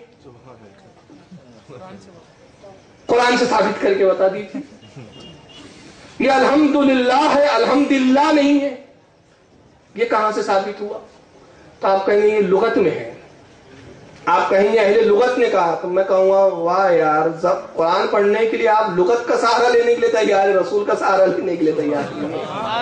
قرآن سے ثابت کر کے بتا دیجیے۔ یہ الحمدللہ ہے، الحمدللہ نہیں ہے، یہ کہاں سے ثابت ہوا؟ تو آپ کہیں یہ لغت میں ہے، آپ کہیں گے اہل لغت نے کہا، تو میں کہوں گا واہ یار، قرآن پڑھنے کے لیے آپ لغت کا سہارا لینے کے لیے تیار، رسول کا سہارا لینے کے لیے تیار نہیں۔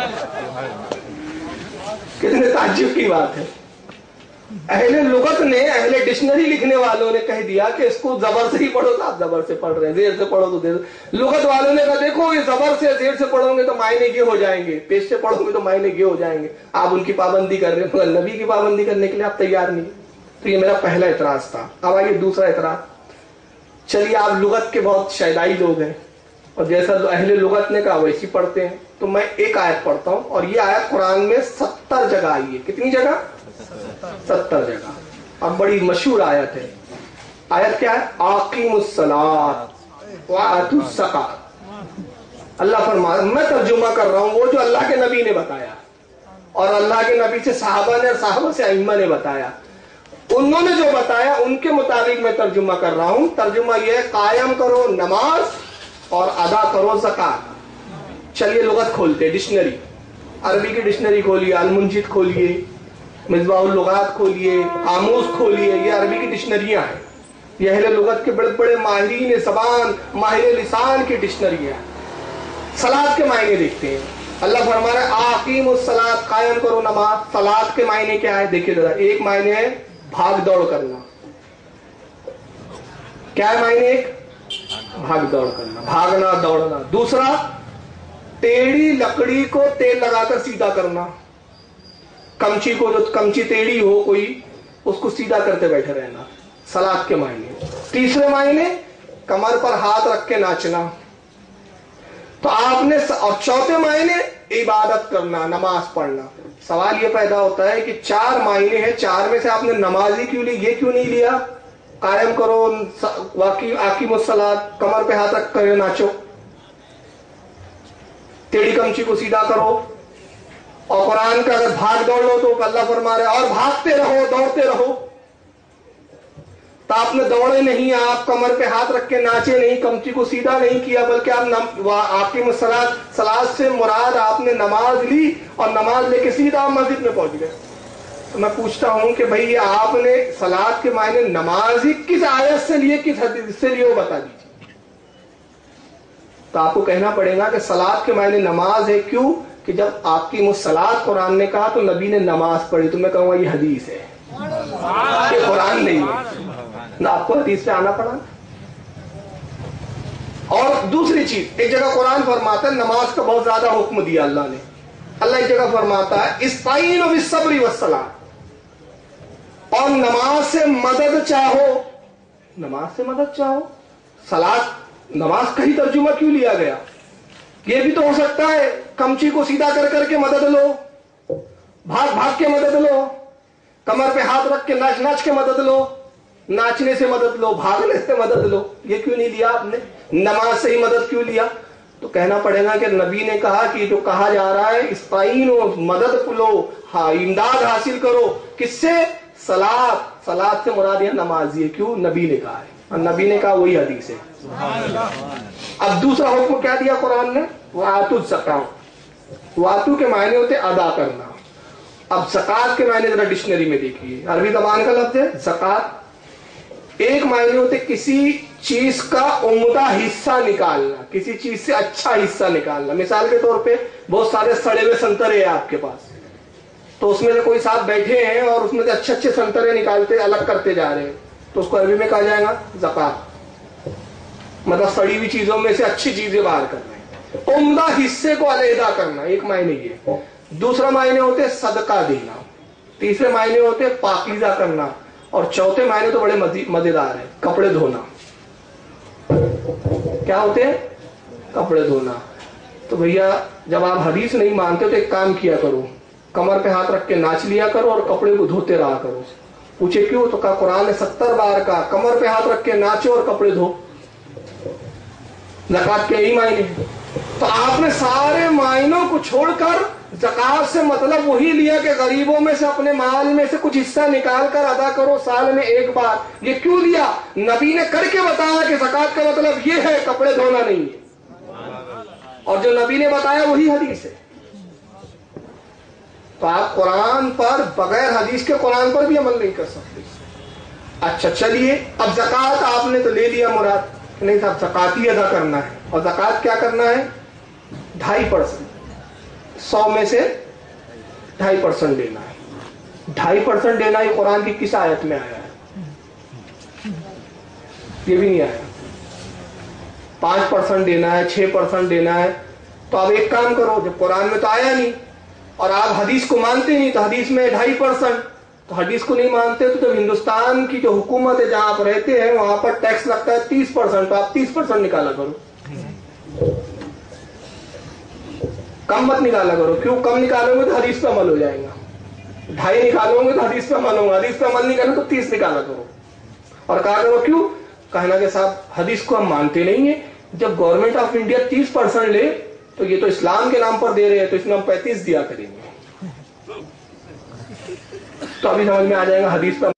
کتنے تعجب کی بات ہے، اہل لغت نے، اہل ڈکشنری لکھنے والوں نے کہہ دیا کہ اس کو زبر سے ہی پڑھو، تو آپ زبر سے پڑھ رہے ہیں، زیر سے پڑھو تو زیر۔ لغت والوں نے کہا دیکھو یہ زبر سے زیر سے پڑھو گے تو معنی یہ ہو جائیں گے، پیش سے پڑھو گے تو معنی یہ ہو جائیں گے، آپ ان کی پابندی کر رہے ہیں، مگر نبی کی پابندی کرنے کے لیے آپ تیار نہیں۔ تو یہ میرا پہلا اعتراض تھا۔ اب آئیے دوسرا اعتراض، چلیے آپ لغت کے بہت شیدائی لوگ ہیں اور جیسا اہل لغت نے کہا ویسی پڑھتے ہیں، تو میں ایک آیت پڑھتا ہوں، اور یہ آیت قرآن میں ستر جگہ آئی ہے۔ کتنی جگہ؟ ستر جگہ، اب بڑی مشہور آیت ہے۔ آیت کیا ہے؟ اقیموا الصلاۃ وآتوا الزکاۃ۔ اللہ فرماتا، میں ترجمہ کر رہا ہوں وہ جو اللہ کے نبی نے بتایا، اور اللہ کے نبی سے صحابہ نے، اور صحابہ سے ائمہ نے بتایا، انہوں نے جو بتایا ان کے مطابق میں ترجمہ کر رہا ہوں۔ ترجمہ یہ ہے قائم کرو نماز اور ادا کرو زکات۔ چلیے لغت کھولتے، ڈکشنری، عربی کی ڈکشنری کھولیے، المنجد کھولیے، مصباح اللغات کھولیے، قاموس کھولیے، یہ عربی کی ڈکشنریاں ہیں، یہ اہل لغت کے بڑے بڑے ماہرین زبان، ماہر لسان کی ڈکشنریاں ہیں۔ صلاۃ کے معنی دیکھتے ہیں، اللہ فرما رہا ہے اقیموا الصلاۃ، قائم کرو نماز۔ صلاۃ کے معنی کیا ہے دیکھیے ذرا، ایک معنی ہے بھاگ دوڑ کرنا، کیا ہے معنی؟ ایک بھاگ دوڑ کرنا، بھاگنا دوڑنا۔ دوسرا ٹیڑھی لکڑی کو تیل لگا کر سیدھا کرنا، کمچی کو، جو کمچی ٹیڑھی ہو کوئی، اس کو سیدھا کرتے بیٹھے رہنا، صلاۃ کے معنی۔ تیسرے معنی کمر پر ہاتھ رکھ کے ناچنا، تو آپ نے، اور چوتھے معنی عبادت کرنا، نماز پڑھنا۔ سوال یہ پیدا ہوتا ہے کہ چار معنی ہیں، چار میں سے آپ نے نماز ہی کیوں لی، یہ کیوں نہیں لیا؟ قائم کرو، اقیموا الصلاۃ، کمر پہ ہاتھ رکھ کر ناچو، ٹیڑھی کمچی کو سیدھا کرو، اور قرآن کا اگر بھاگ دوڑ لو تو اللہ فرما رہے اور بھاگتے رہو، دوڑتے رہو۔ تو آپ نے دوڑے نہیں، آپ کمر پہ ہاتھ رکھ کے ناچے نہیں، کمچی کو سیدھا نہیں کیا، بلکہ آپ اقیموا الصلاۃ، صلاۃ سے مراد آپ نے نماز لی، اور نماز لے کے سیدھا مسجد میں پہنچ گئے۔ تو میں پوچھتا ہوں کہ بھئی آپ نے صلاۃ کے معنی نماز ہی کس آیت سے لیے، کس حدیث سے لیے، وہ بتا دیجیے۔ تو آپ کو کہنا پڑے گا کہ صلاۃ کے معنی نماز ہے، کیوں کہ جب اقیموا الصلاۃ قرآن نے کہا تو نبی نے نماز پڑھی، تو میں کہوں گا یہ حدیث ہے، یہ قرآن نہیں ہے، نہ آپ کو حدیث پہ آنا پڑا۔ اور دوسری چیز، ایک جگہ قرآن فرماتا ہے نماز کا بہت زیادہ حکم دیا اللہ نے، اللہ ایک جگہ فرماتا ہے استعینوا بالصبر والصلاۃ، اور نماز سے مدد چاہو، نماز سے مدد چاہو۔ صلاۃ، نماز کا ہی ترجمہ کیوں لیا گیا؟ یہ بھی تو ہو سکتا ہے کمچی کو سیدھا کر کر کے مدد لو، بھاگ بھاگ کے مدد لو، کمر پہ ہاتھ رکھ کے ناچ ناچ کے مدد لو، ناچنے سے مدد لو، بھاگنے سے مدد لو، یہ کیوں نہیں لیا آپ نے؟ نماز سے ہی مدد کیوں لیا؟ تو کہنا پڑے گا کہ نبی نے کہا کہ جو کہا جا رہا ہے استعینوا، مدد لو، ہاں امداد حاصل کرو، کس سے؟ صلاۃ، صلاۃ سے مراد یہ نماز، یہ کیوں؟ نبی نے کہا ہے، اور نبی نے کہا وہی حدیث ہے۔ اب دوسرا حکم کیا دیا قرآن نے؟ وآتوا الزکاۃ، وآتوا کے معنی ہوتے ادا کرنا۔ اب زکات کے معنی ذرا ڈکشنری میں دیکھیے، عربی زبان کا لفظ ہے زکات، ایک معنی ہوتے کسی چیز کا عمدہ حصہ نکالنا، کسی چیز سے اچھا حصہ نکالنا۔ مثال کے طور پہ بہت سارے سڑے ہوئے سنترے ہیں آپ کے پاس، تو اس میں سے کوئی صاحب بیٹھے ہیں اور اس میں سے اچھے اچھے سنترے نکالتے، الگ کرتے جا رہے ہیں، تو اس کو عربی میں کہا جائے گا زکات، مطلب سڑی ہوئی چیزوں میں سے اچھی چیزیں باہر کرنا ہے، عمدہ حصے کو علیحدہ کرنا، ایک معنی یہ۔ دوسرا معنی ہوتے صدقہ دینا، تیسرے معنی ہوتے پاکیزہ کرنا، اور چوتھے معنی تو بڑے مزیدار ہیں، کپڑے دھونا۔ کیا ہوتے ہیں؟ کپڑے دھونا۔ تو بھیا جب آپ حدیث نہیں مانتے تو ایک کام کیا کرو، कमर पे हाथ रख के नाच लिया करो और कपड़े को धोते रहा करो। पूछे क्यों? तो कहा कुरान ने सत्तर बार का कमर पे हाथ रख के नाचो और कपड़े धो। ज़कात के यही मायने हैं। तो आपने सारे मायनों को छोड़कर ज़कात से मतलब वही लिया कि गरीबों में से अपने माल में से कुछ हिस्सा निकाल कर अदा करो साल में एक बार। ये क्यों लिया? नबी ने करके बताया कि ज़कात का मतलब ये है, कपड़े धोना नहीं है। और जो नबी ने बताया वही हदीस है। तो आप कुरान पर बगैर हदीस के कुरान पर भी अमल नहीं कर सकते। अच्छा चलिए, अब ज़कात आपने तो ले लिया मुराद, नहीं साहब ज़कात ही अदा करना है। और ज़कात क्या करना है? ढाई परसेंट, सौ में से ढाई परसेंट देना है। ढाई परसेंट देना ही कुरान की किस आयत में आया है? ये भी नहीं आया। पांच परसेंट देना है, छह परसेंट देना है। तो अब एक काम करो, जब कुरान में तो आया नहीं और आप हदीस को मानते नहीं, तो हदीस में ढाई परसेंट, तो हदीस को नहीं मानते तो जब हिंदुस्तान की जो हुकूमत है जहां आप रहते हैं वहां पर टैक्स लगता है तीस परसेंट, तो आप तीस परसेंट निकाला करो, कम मत निकाला करो। क्यों? कम निकालोगे तो हदीस पे अमल हो जाएगा। ढाई निकालोगे तो हदीस पे अमल होगा, हदीस पे अमल नहीं करना तो तीस निकाला करो। और कहा करो क्यों? कहना कि साहब हदीस को हम मानते नहीं है, जब गवर्नमेंट ऑफ इंडिया तीस परसेंट ले तो ये तो इस्लाम के नाम पर दे रहे हैं, तो इसमें हम पैंतीस दिया करेंगे। तो अभी समझ में आ जाएगा हदीस पर।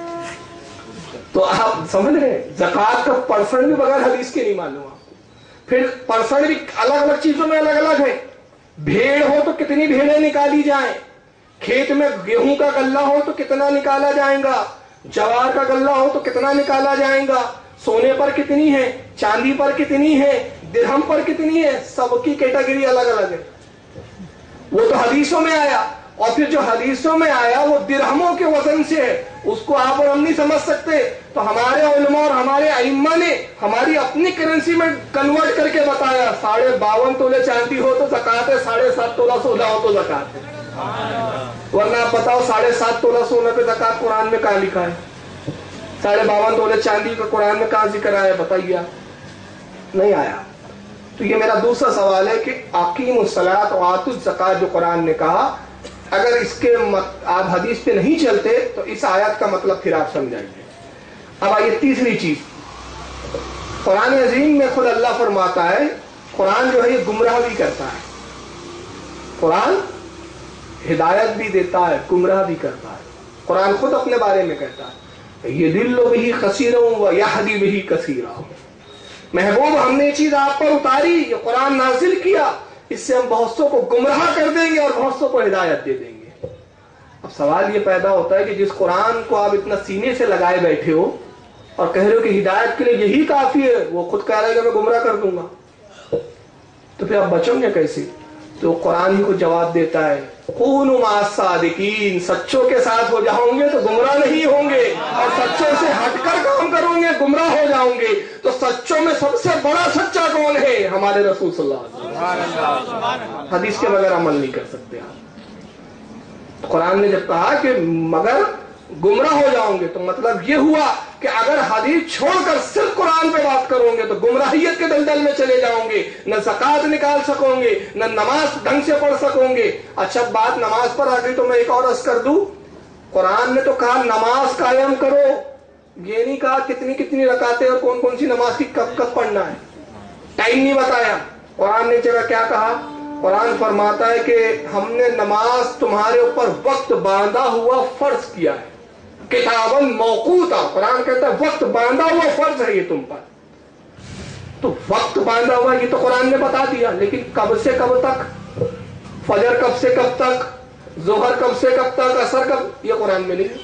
तो आप समझ रहे हैं, ज़कात का परसेंट भी बगैर हदीस के नहीं मालूम आपको। फिर परसेंट भी अलग अलग चीजों में अलग अलग है। भेड़ हो तो कितनी भेड़ें निकाली जाए, खेत में गेहूं का गल्ला हो तो कितना निकाला जाएगा, जवार का गल्ला हो तो कितना निकाला जाएगा, सोने पर कितनी है, चांदी पर कितनी है, दिरहम पर कितनी है, सबकी कैटेगरी अलग अलग है। वो तो हदीसों में आया। और फिर जो हदीसों में आया वो दिरहमों के वजन से है, उसको आप और हम नहीं समझ सकते। तो हमारे उलमा और हमारे अइम्मा ने हमारी अपनी करेंसी में कन्वर्ट करके बताया, साढ़े बावन तोले चांदी हो तो ज़कात है, साढ़े सात तोला सोना हो तो ज़कात है। वरना आप बताओ साढ़े सात तोला सोना पे ज़कात कुरान में कहाँ लिखा है? साढ़े बावन तोले चांदी का कुरान में कहाँ जिक्र आया? बताइए। नहीं आया। तो ये मेरा दूसरा सवाल है कि अकीमुस्सलात व आतुज़ ज़कात जो कुरान ने कहा, अगर इसके मत, आप हदीस पे नहीं चलते तो इस आयत का मतलब फिर आप समझाइए। अब आइए तीसरी चीज, कुरान अज़ीम में खुद अल्लाह फरमाता है कुरान जो है ये गुमराह भी करता है। कुरान हिदायत भी देता है, गुमराह भी करता है। कुरान खुद अपने बारे में कहता है यदिल्लु बिही कसीरन व यहदी बिही कसीरा। महबूब हमने ये चीज आप पर उतारी, ये कुरान नाजिल किया, इससे हम बहुत सौ को गुमराह कर देंगे और बहुत सौ को हिदायत दे देंगे। अब सवाल ये पैदा होता है कि जिस कुरान को आप इतना सीने से लगाए बैठे हो और कह रहे हो कि हिदायत के लिए यही काफी है, वो खुद कह रहा है कि मैं गुमराह कर दूंगा, तो फिर आप बचोगे कैसे? तो कुरान ही को जवाब देता है कूनु मास्सादिकीन, सच्चों के साथ हो जाओगे तो गुमराह नहीं होंगे, और सच्चों से हटकर काम करोगे गुमराह हो जाओगे। तो सच्चों में सबसे बड़ा सच्चा कौन है? हमारे रसूल सल्लल्लाहु अलैहि वसल्लम। हदीस के बगैर अमल नहीं कर सकते आप। कुरान ने जब कहा कि मगर गुमराह हो जाओगे, तो मतलब ये हुआ कि अगर हदीस छोड़कर सिर्फ कुरान पे बात करोगे तो गुमराहियत के दलदल में चले जाओगे, न ज़कात निकाल सकोगे, न नमाज ढंग से पढ़ सकोगे। अच्छा बात नमाज पर आ गई तो मैं एक और अर्ज कर दूं, कुरान ने तो कहा नमाज कायम करो, ये नहीं कहा कितनी कितनी रकातें और कौन कौन सी नमाज की कब कब पढ़ना है, टाइम नहीं बताया। कुरान ने जगह क्या कहा? कुरान फरमाता है कि हमने नमाज तुम्हारे ऊपर वक्त बांधा हुआ फर्ज किया है, किताबन मौकूता। कुरान कहता है वक्त बांधा हुआ फर्ज है ये तुम पर। तो वक्त बांधा हुआ ये तो कुरान ने बता दिया, लेकिन कब से कब तक, फजर कब से कब तक, जोहर कब से कब तक, असर कब, ये कुरान में नहीं।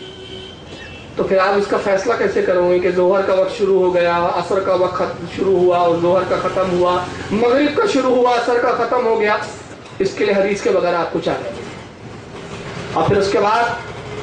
तो फिर आप इसका फैसला कैसे करोगे कि जोहर का वक्त शुरू हो गया, असर का वक्त शुरू हुआ और जोहर का खत्म हुआ, मगरिब का शुरू हुआ, असर का खत्म हो गया? इसके लिए हदीस के बगैर आप कुछ आ रहे। और फिर उसके बाद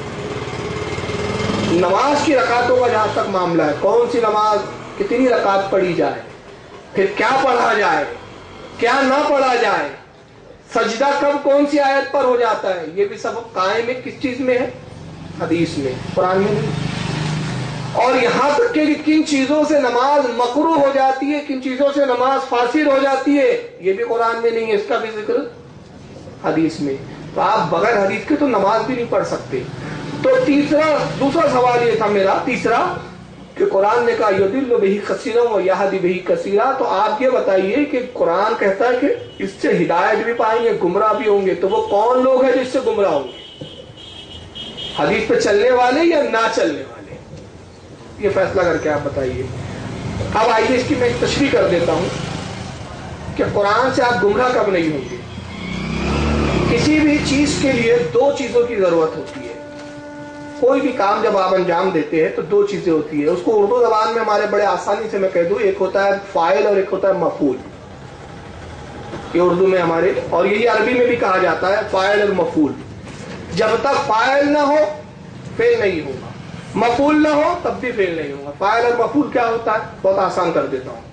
नमाज की रकातों का जहां तक मामला है, कौन सी नमाज कितनी रकात पढ़ी जाए, फिर क्या पढ़ा जाए, क्या ना पढ़ा जाए, सजदा कब कौन सी आयत पर हो जाता है, ये भी सब कायम है किस चीज में है? हदीस में, कुरान में नहीं। और यहां तक कि किन चीजों से नमाज मकरू हो जाती है, किन चीजों से नमाज फासिद हो जाती है, ये भी कुरान में नहीं है, इसका भी जिक्र हदीस में। تو آپ بغیر حدیث کے تو نماز بھی نہیں پڑھ سکتے. تو تیسرا دوسرا سوال یہ تھا میرا تیسرا کہ قرآن نے کہا یضل بہ کثیرا و یہدی بہ کثیرا، تو آپ یہ بتائیے کہ قرآن کہتا ہے کہ اس سے ہدایت بھی پائیں گے گمراہ بھی ہوں گے، تو وہ کون لوگ ہیں جس سے گمراہ ہوں گے؟ حدیث پہ چلنے والے یا نہ چلنے والے؟ یہ فیصلہ کر کے آپ بتائیے. اب آئیے اس کی میں ایک تشریح کر دیتا ہوں کہ قرآن سے آپ گمراہ کب نہیں ہوں گے. کسی بھی چیز کے لیے دو چیزوں کی ضرورت ہوتی ہے. کوئی بھی کام جب آپ انجام دیتے ہیں تو دو چیزیں ہوتی ہیں. اس کو اردو زبان میں ہمارے بڑے آسانی سے میں کہہ دوں، ایک ہوتا ہے فاعل اور ایک ہوتا ہے مفعول. یہ اردو میں ہمارے، اور یہی عربی میں بھی کہا جاتا ہے فاعل اور مفعول. جب تک فاعل نہ ہو فعل نہیں ہوگا، مفعول نہ ہو تب بھی فعل نہیں ہوگا. فاعل اور مفعول کیا ہوتا ہے؟ بہت آسان کر دیتا ہوں.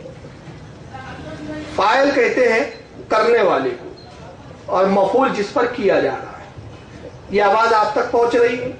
فاعل کہتے ہیں کرنے والے کو، اور مفعول جس پر کیا جا رہا ہے. یہ آواز آپ تک پہنچ رہی ہے،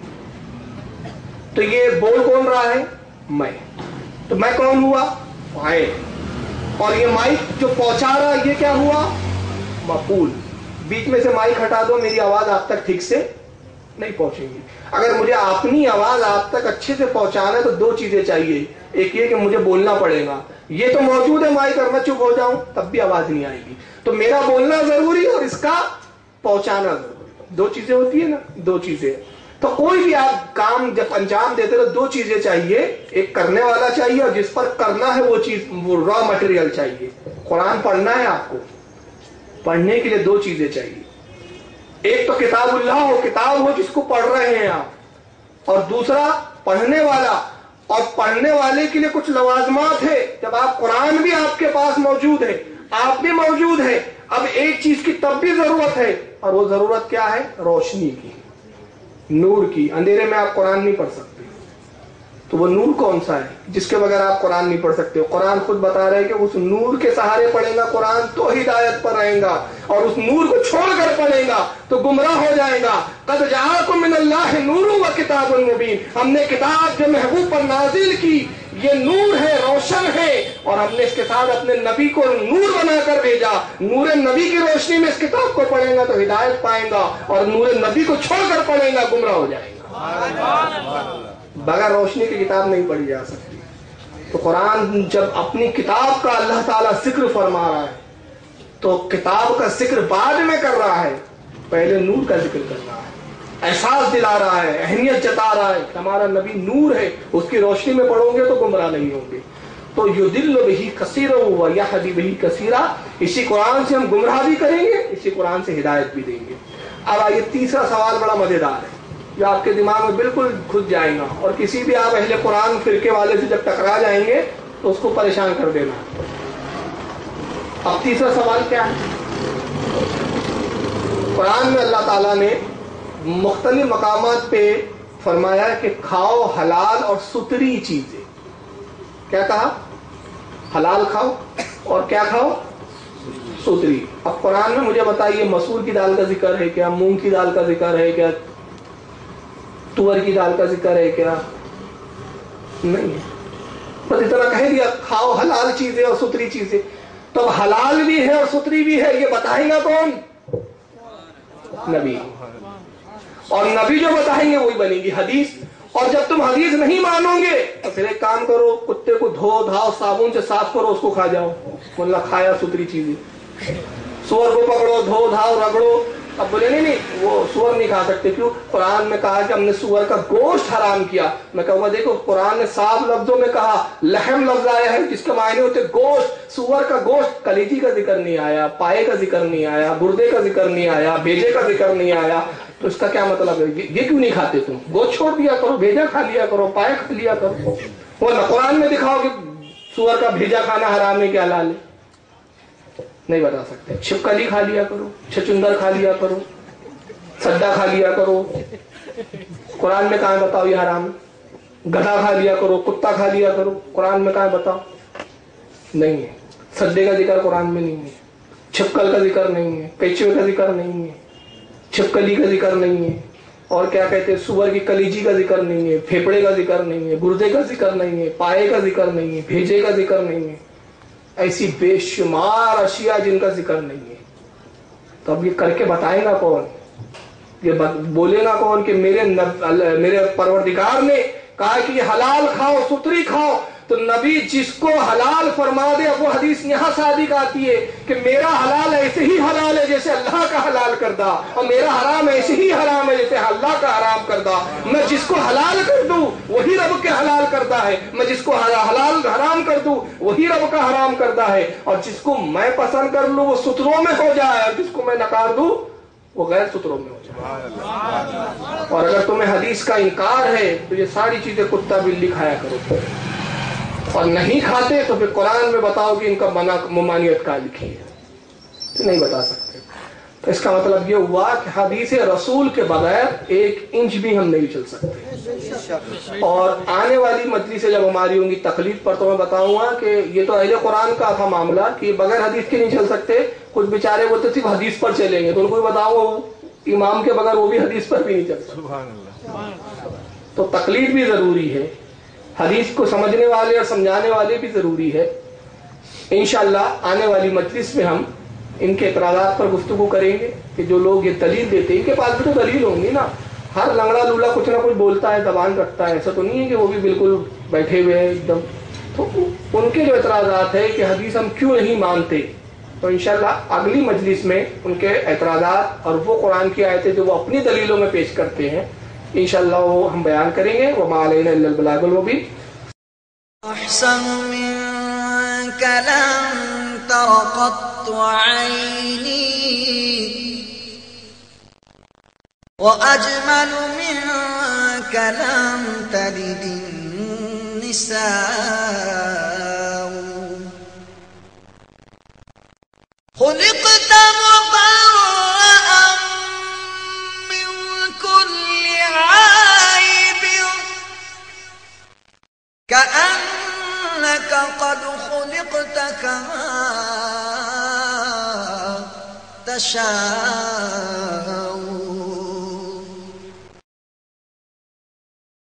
تو یہ بول کون رہا ہے؟ میں. تو میں کون ہوا؟ فاعل. اور یہ مائک جو پہنچا رہا ہے یہ کیا ہوا؟ مفعول. بیچ میں سے مائک ہٹا دو، میری آواز آپ تک ٹھیک سے نہیں پہنچے گی. اگر مجھے اپنی آواز آپ تک اچھے سے پہنچانا ہے تو دو چیزیں چاہیے. ایک یہ کہ مجھے بولنا پڑے گا، یہ تو موجود ہے مائک، اور میں چپ ہو جاؤں تب بھی آواز نہیں آئے گی. تو میرا بولنا ضروری اور اس کا پہنچانا ضروری. دو چیزیں ہوتی ہیں نا، دو چیزیں. تو کوئی بھی آپ کام جب انجام دیتے تو دو چیزیں چاہیے، ایک کرنے والا چاہیے اور جس پر کرنا ہے وہ چیز، وہ را مٹیریل چاہیے. قرآن پڑھنا ہے آپ کو، پڑھنے کے لیے دو چیزیں چاہیے. ایک تو کتاب اللہ ہو، کتاب ہو جس کو پڑھ رہے ہیں آپ، اور دوسرا پڑھنے والا. اور پڑھنے والے کے لیے کچھ لوازمات ہے. جب آپ قرآن بھی آپ کے پاس موجود ہے، آپ بھی موجود ہے، اب ایک چیز کی تب بھی ضرورت ہے، اور وہ ضرورت کیا ہے؟ روشنی کی، نور کی. اندھیرے میں آپ قرآن نہیں پڑھ سکتے. تو وہ نور کون سا ہے جس کے بغیر آپ قرآن نہیں پڑھ سکتے؟ قرآن خود بتا رہے ہیں کہ اس نور کے سہارے پڑھے گا قرآن تو ہدایت پر رہے گا، اور اس نور کو چھوڑ کر پڑھے گا تو گمراہ ہو جائے گا. قد جاءکم من اللہ نور و کتاب مبین. ہم نے کتاب جو محبوب پر نازل کی یہ نور ہے، روشن ہے، اور ہم نے اس کے ساتھ اپنے نبی کو نور بنا کر بھیجا. نور نبی کی روشنی میں اس کتاب کو پڑھے گا تو ہدایت پائے گا، اور نور نبی کو چھوڑ کر پڑھے گا گمراہ ہو جائے گا. بغیر روشنی کی کتاب نہیں پڑھی جا سکتی. تو قرآن جب اپنی کتاب کا اللہ تعالیٰ ذکر فرما رہا ہے تو کتاب کا ذکر بعد میں کر رہا ہے، پہلے نور کا ذکر کر رہا ہے، احساس دلا رہا ہے، اہمیت جتا رہا ہے کہ ہمارا نبی نور ہے، اس کی روشنی میں پڑھو گے تو گمراہ نہیں ہوں گے. تو یضل بہ کثیرا و یہدی بہ کثیرا، اسی قرآن سے ہم گمراہ بھی کریں گے، اسی قرآن سے ہدایت بھی دیں گے. اب آئیے تیسرا سوال بڑا مزیدار ہے جو آپ کے دماغ میں بالکل گھس جائے گا، اور کسی بھی آپ اہل قرآن فرقے والے سے جب ٹکرا جائیں گے تو اس کو پریشان کر دینا. اب تیسرا سوال کیا ہے؟ قرآن میں اللہ تعالیٰ نے مختلف مقامات پہ فرمایا کہ کھاؤ حلال اور ستری چیزیں. کیا کہا؟ حلال کھاؤ اور کیا کھاؤ؟ ستری. اب قرآن میں مجھے بتائیے مسور کی دال کا ذکر ہے کیا؟ مونگ کی دال کا ذکر ہے کیا؟ تور کی دال کا ذکر ہے کیا؟ نہیں ہے. بس اتنا کہہ دیا کھاؤ حلال چیزیں اور ستری چیزیں. تو اب حلال بھی ہے اور ستری بھی ہے، یہ بتائیں گا کون؟ نبی. اور نبی جو بتائیں گے وہی بنے گی حدیث. اور جب تم حدیث نہیں مانو گے تو پھر ایک کام کرو، کتے کو دھو دھاؤ صابن سے صاف کرو، اس کو کھا جاؤ. مطلب کھایا ستری چیزیں. سور کو پکڑو، دھو دھاؤ، رگڑو. اب بولے نہیں نہیں وہ سور نہیں کھا سکتے. کیوں؟ قرآن میں کہا کہ ہم نے سور کا گوشت حرام کیا. میں کہوں گا دیکھو قرآن نے صاف لفظوں میں کہا، لحم لفظ آیا ہے جس کے معنی ہوتے گوشت. سور کا گوشت، کلیجی کا ذکر نہیں آیا، پائے کا ذکر نہیں آیا، گردے کا ذکر نہیں آیا، بھیجے کا ذکر نہیں آیا. تو اس کا کیا مطلب ہے؟ یہ کیوں نہیں کھاتے تم؟ گوشت چھوڑ دیا کرو، بھیجا کھا لیا کرو، پائے کھا لیا کرو. وہ نہ قرآن میں دکھاؤ کہ سور کا بھیجا کھانا حرام ہے کہ حلال ہے. نہیں بتا سکتے. چھپکلی کھا لیا کرو، چھچندر کھا لیا کرو، سدا کھا لیا کرو. قرآن میں کہاں بتاؤ یہ حرام؟ گدھا کھا لیا کرو، کتا کھا لیا کرو. قرآن میں کہاں بتاؤ؟ نہیں ہے. سدے کا ذکر قرآن میں نہیں ہے، چھپکل کا ذکر نہیں ہے، کیچوے کا ذکر نہیں ہے، چھپکلی کا ذکر نہیں ہے، اور کیا کہتے ہیں سور کی کلیجی کا ذکر نہیں ہے، پھیپڑے کا ذکر نہیں ہے، گردے کا ذکر نہیں ہے، پائے کا ذکر نہیں ہے، بھیجے کا ذکر نہیں ہے. ایسی بے شمار اشیاء جن کا ذکر نہیں ہے. تو اب یہ کر کے بتائے گا کون؟ یہ بولے گا کون کہ میرے میرے پروردگار نے کہا کہ یہ حلال کھاؤ ستری کھاؤ، تو نبی جس کو حلال فرما دے، اب وہ حدیث یہاں صادق آتی ہے کہ میرا حلال ایسے ہی حلال ہے جیسے اللہ کا حلال کردہ، اور میرا حرام ایسے ہی حرام ہے جیسے اللہ کا حرام کردہ۔ میں جس کو حلال کر دوں وہی رب کے حلال کردہ ہے، میں جس کو حلال حرام کر دوں وہی رب کا حرام کردہ ہے، اور جس کو میں پسند کر لوں وہ ستروں میں ہو جائے، اور جس کو میں نکار دوں وہ غیر ستروں میں ہو جائے۔ اور اگر تمہیں حدیث کا انکار ہے تو یہ ساری چیزیں کتا بلی کھایا کرو، اور نہیں کھاتے تو پھر قرآن میں بتاؤ کہ ان کا منع ممانعت کا لکھی ہے، تو نہیں بتا سکتے۔ تو اس کا مطلب یہ ہوا کہ حدیث رسول کے بغیر ایک انچ بھی ہم نہیں چل سکتے۔ اور آنے والی مجلس سے جب ہماری ہوں گی تقلید پر تو میں بتاؤں گا کہ یہ تو اہل قرآن کا تھا معاملہ کہ بغیر حدیث کے نہیں چل سکتے، کچھ بیچارے بولتے صرف حدیث پر چلیں گے، تو ان کو بھی بتاؤں امام کے بغیر وہ بھی حدیث پر بھی نہیں چل سکتے۔ تو تقلید بھی ضروری ہے، حدیث کو سمجھنے والے اور سمجھانے والے بھی ضروری ہے۔ انشاءاللہ آنے والی مجلس میں ہم ان کے اعتراضات پر گفتگو کریں گے کہ جو لوگ یہ دلیل دیتے ہیں، ان کے پاس بھی تو دلیل ہوں گی نا، ہر لنگڑا لولا کچھ نہ کچھ بولتا ہے، زبان رکھتا ہے، ایسا تو نہیں ہے کہ وہ بھی بالکل بیٹھے ہوئے ہیں ایک دم۔ تو ان کے جو اعتراضات ہے کہ حدیث ہم کیوں نہیں مانتے، تو انشاءاللہ اگلی مجلس میں ان کے اعتراضات اور وہ قرآن کی آیتیں جو وہ اپنی دلیلوں میں پیش کرتے ہیں انشاءاللہ وہ ہم بیان کریں گے۔ وما علینا الا البلاغ المبین۔ احسن منك لم تر قط عيني واجمل منك لم تلد النساء خلقت مبرأ من كل عيب كأنك قد خلقت كما تشاء